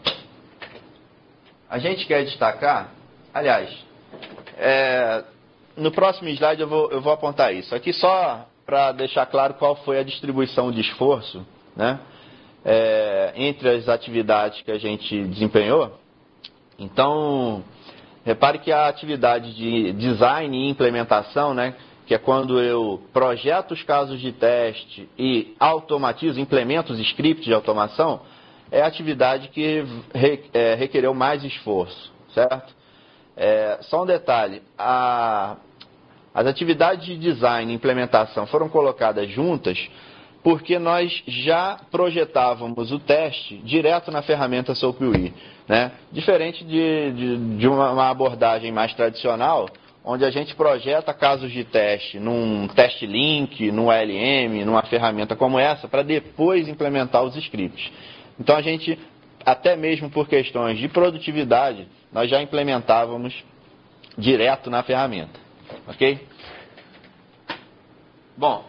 a gente quer destacar, aliás, é, no próximo slide eu vou, eu vou apontar isso. Aqui só para deixar claro qual foi a distribuição de esforço, né? É, entre as atividades que a gente desempenhou. Então, repare que a atividade de design e implementação, né, que é quando eu projeto os casos de teste e automatizo, implemento os scripts de automação, é a atividade que re, é, requereu mais esforço, certo? É, só um detalhe, a, as atividades de design e implementação foram colocadas juntas porque nós já projetávamos o teste direto na ferramenta SoapUI, né? Diferente de, de, de uma, uma abordagem mais tradicional, onde a gente projeta casos de teste num teste link, num L M, numa ferramenta como essa, para depois implementar os scripts. Então a gente, até mesmo por questões de produtividade, nós já implementávamos direto na ferramenta, ok? Bom,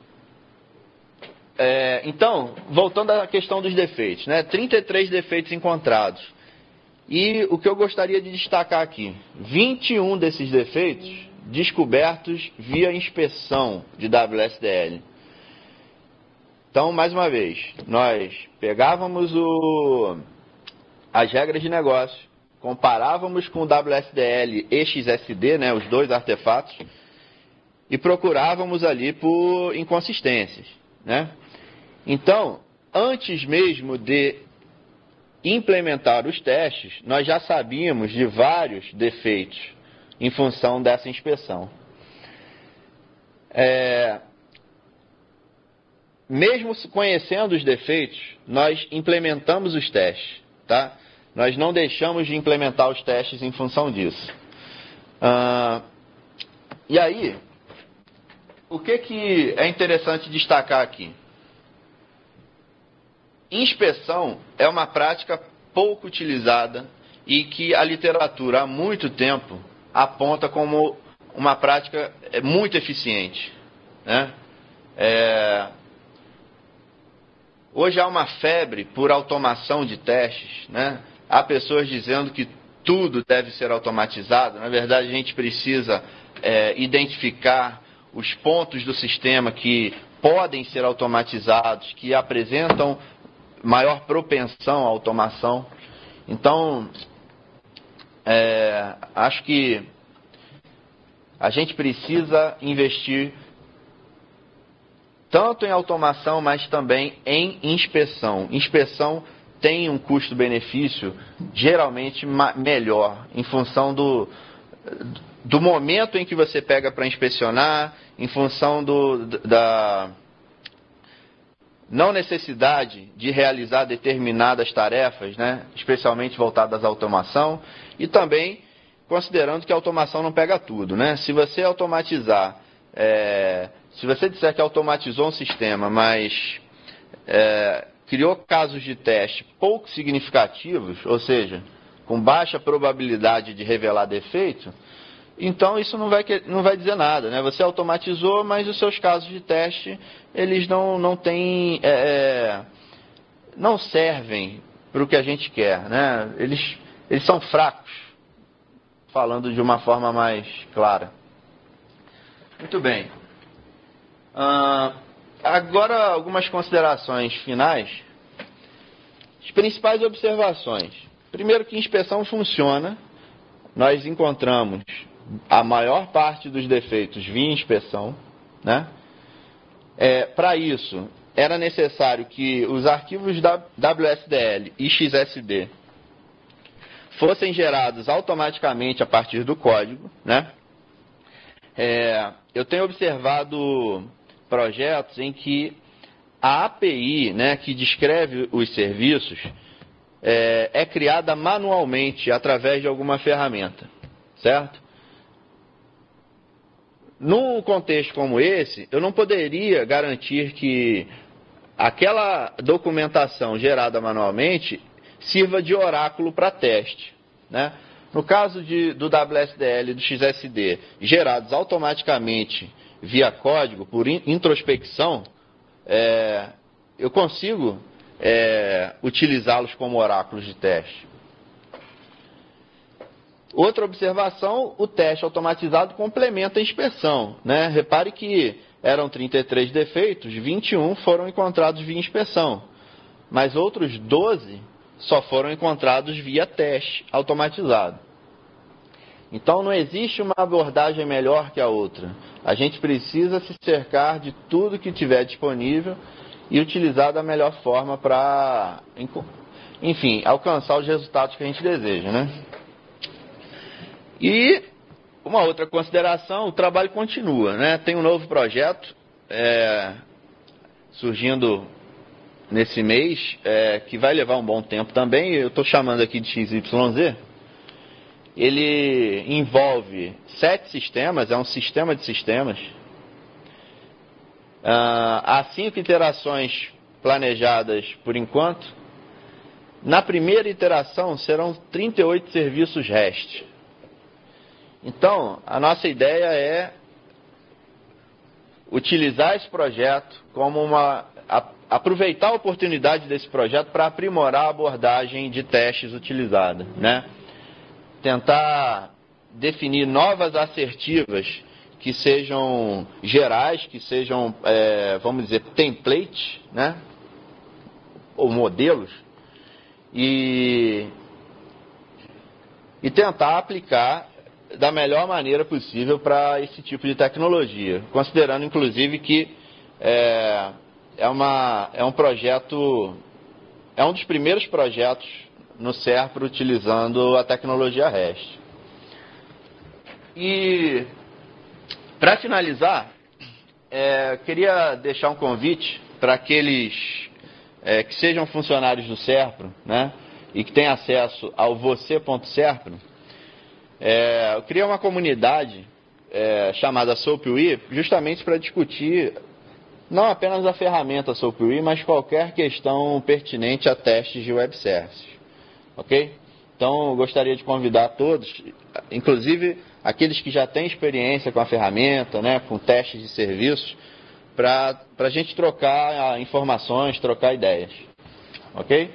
é, então, voltando à questão dos defeitos, né? trinta e três defeitos encontrados. E o que eu gostaria de destacar aqui, vinte e um desses defeitos descobertos via inspeção de W S D L. Então, mais uma vez, nós pegávamos o, as regras de negócio, comparávamos com o W S D L e X S D, né, os dois artefatos, e procurávamos ali por inconsistências, né? Então, antes mesmo de implementar os testes, nós já sabíamos de vários defeitos em função dessa inspeção. É, mesmo conhecendo os defeitos, nós implementamos os testes, tá? Nós não deixamos de implementar os testes em função disso. Ah, e aí, o que, que é interessante destacar aqui? Inspeção é uma prática pouco utilizada e que a literatura há muito tempo aponta como uma prática muito eficiente, né? É... Hoje há uma febre por automação de testes, né? Há pessoas dizendo que tudo deve ser automatizado. Na verdade, a gente precisa é, identificar os pontos do sistema que podem ser automatizados, que apresentam maior propensão à automação. Então, é, acho que a gente precisa investir tanto em automação, mas também em inspeção. Inspeção tem um custo-benefício geralmente melhor, em função do, do momento em que você pega para inspecionar, em função do, da não necessidade de realizar determinadas tarefas, né, especialmente voltadas à automação, e também considerando que a automação não pega tudo, né? Se você automatizar, é, se você disser que automatizou um sistema, mas é, criou casos de teste pouco significativos, ou seja, com baixa probabilidade de revelar defeito, então isso não vai, não vai dizer nada, né? Você automatizou, mas os seus casos de teste, eles não, não têm, é, não servem para o que a gente quer, né? Eles, eles são fracos, falando de uma forma mais clara. Muito bem. Uh, agora algumas considerações finais. As principais observações. Primeiro, que a inspeção funciona. Nós encontramos a maior parte dos defeitos via inspeção, né? É, para isso, era necessário que os arquivos da W S D L e X S D fossem gerados automaticamente a partir do código, né? É, eu tenho observado projetos em que a A P I, né, que descreve os serviços, é, é criada manualmente através de alguma ferramenta, certo? Num contexto como esse, eu não poderia garantir que aquela documentação gerada manualmente sirva de oráculo para teste, né? No caso de, do W S D L e do X S D, gerados automaticamente via código, por introspecção, é, eu consigo é, utilizá-los como oráculos de teste. Outra observação, o teste automatizado complementa a inspeção, né? Repare que eram trinta e três defeitos, vinte e um foram encontrados via inspeção, mas outros doze só foram encontrados via teste automatizado. Então não existe uma abordagem melhor que a outra. A gente precisa se cercar de tudo que tiver disponível e utilizar da melhor forma para, enfim, alcançar os resultados que a gente deseja, né? E uma outra consideração, o trabalho continua, né? Tem um novo projeto é, surgindo nesse mês, é, que vai levar um bom tempo também. Eu estou chamando aqui de X Y Z. Ele envolve sete sistemas, é um sistema de sistemas. Ah, há cinco iterações planejadas por enquanto. Na primeira iteração serão trinta e oito serviços REST. Então, a nossa ideia é utilizar esse projeto como uma... A, aproveitar a oportunidade desse projeto para aprimorar a abordagem de testes utilizada, né? Tentar definir novas assertivas que sejam gerais, que sejam, é, vamos dizer, templates, né? Ou modelos, e, e tentar aplicar da melhor maneira possível para esse tipo de tecnologia, considerando inclusive que é, é, uma, é um projeto, é um dos primeiros projetos no SERPRO utilizando a tecnologia REST. E para finalizar, é, queria deixar um convite para aqueles é, que sejam funcionários do SERPRO, né, e que tenham acesso ao você ponto serpro. É, eu criei uma comunidade é, chamada SoapUI justamente para discutir não apenas a ferramenta SoapUI, mas qualquer questão pertinente a testes de web services. Ok? Então, eu gostaria de convidar todos, inclusive aqueles que já têm experiência com a ferramenta, né, com testes de serviços, para a gente trocar informações, trocar ideias. Ok?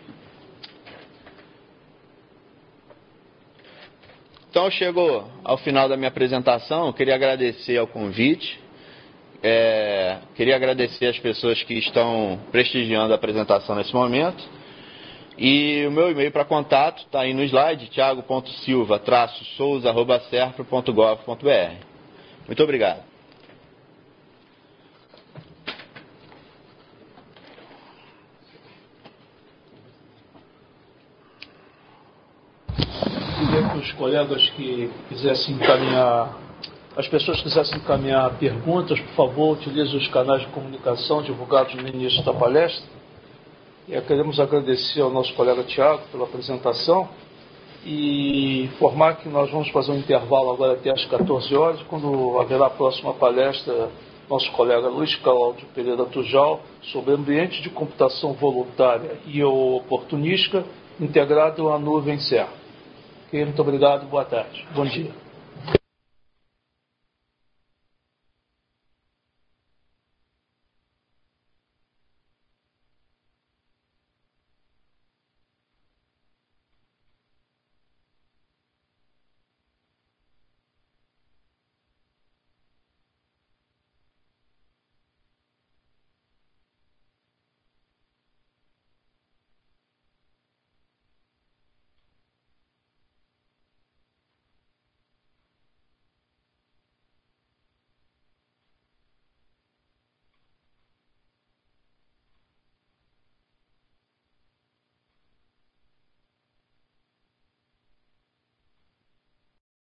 Então, eu chego ao final da minha apresentação. Eu queria agradecer ao convite, é, queria agradecer as pessoas que estão prestigiando a apresentação nesse momento. E o meu e-mail para contato está aí no slide, thiago ponto silva traço souza arroba serpro ponto gov ponto br. Muito obrigado. Queria que os colegas que quisessem encaminhar, as pessoas que quisessem encaminhar perguntas, por favor, utilizem os canais de comunicação divulgados no início da palestra. E queremos agradecer ao nosso colega Thiago pela apresentação e informar que nós vamos fazer um intervalo agora até às quatorze horas, quando haverá a próxima palestra, nosso colega Luiz Cláudio Pereira Tujal, sobre ambiente de computação voluntária e oportunística integrado à nuvem SERPRO. Muito obrigado, boa tarde, bom dia.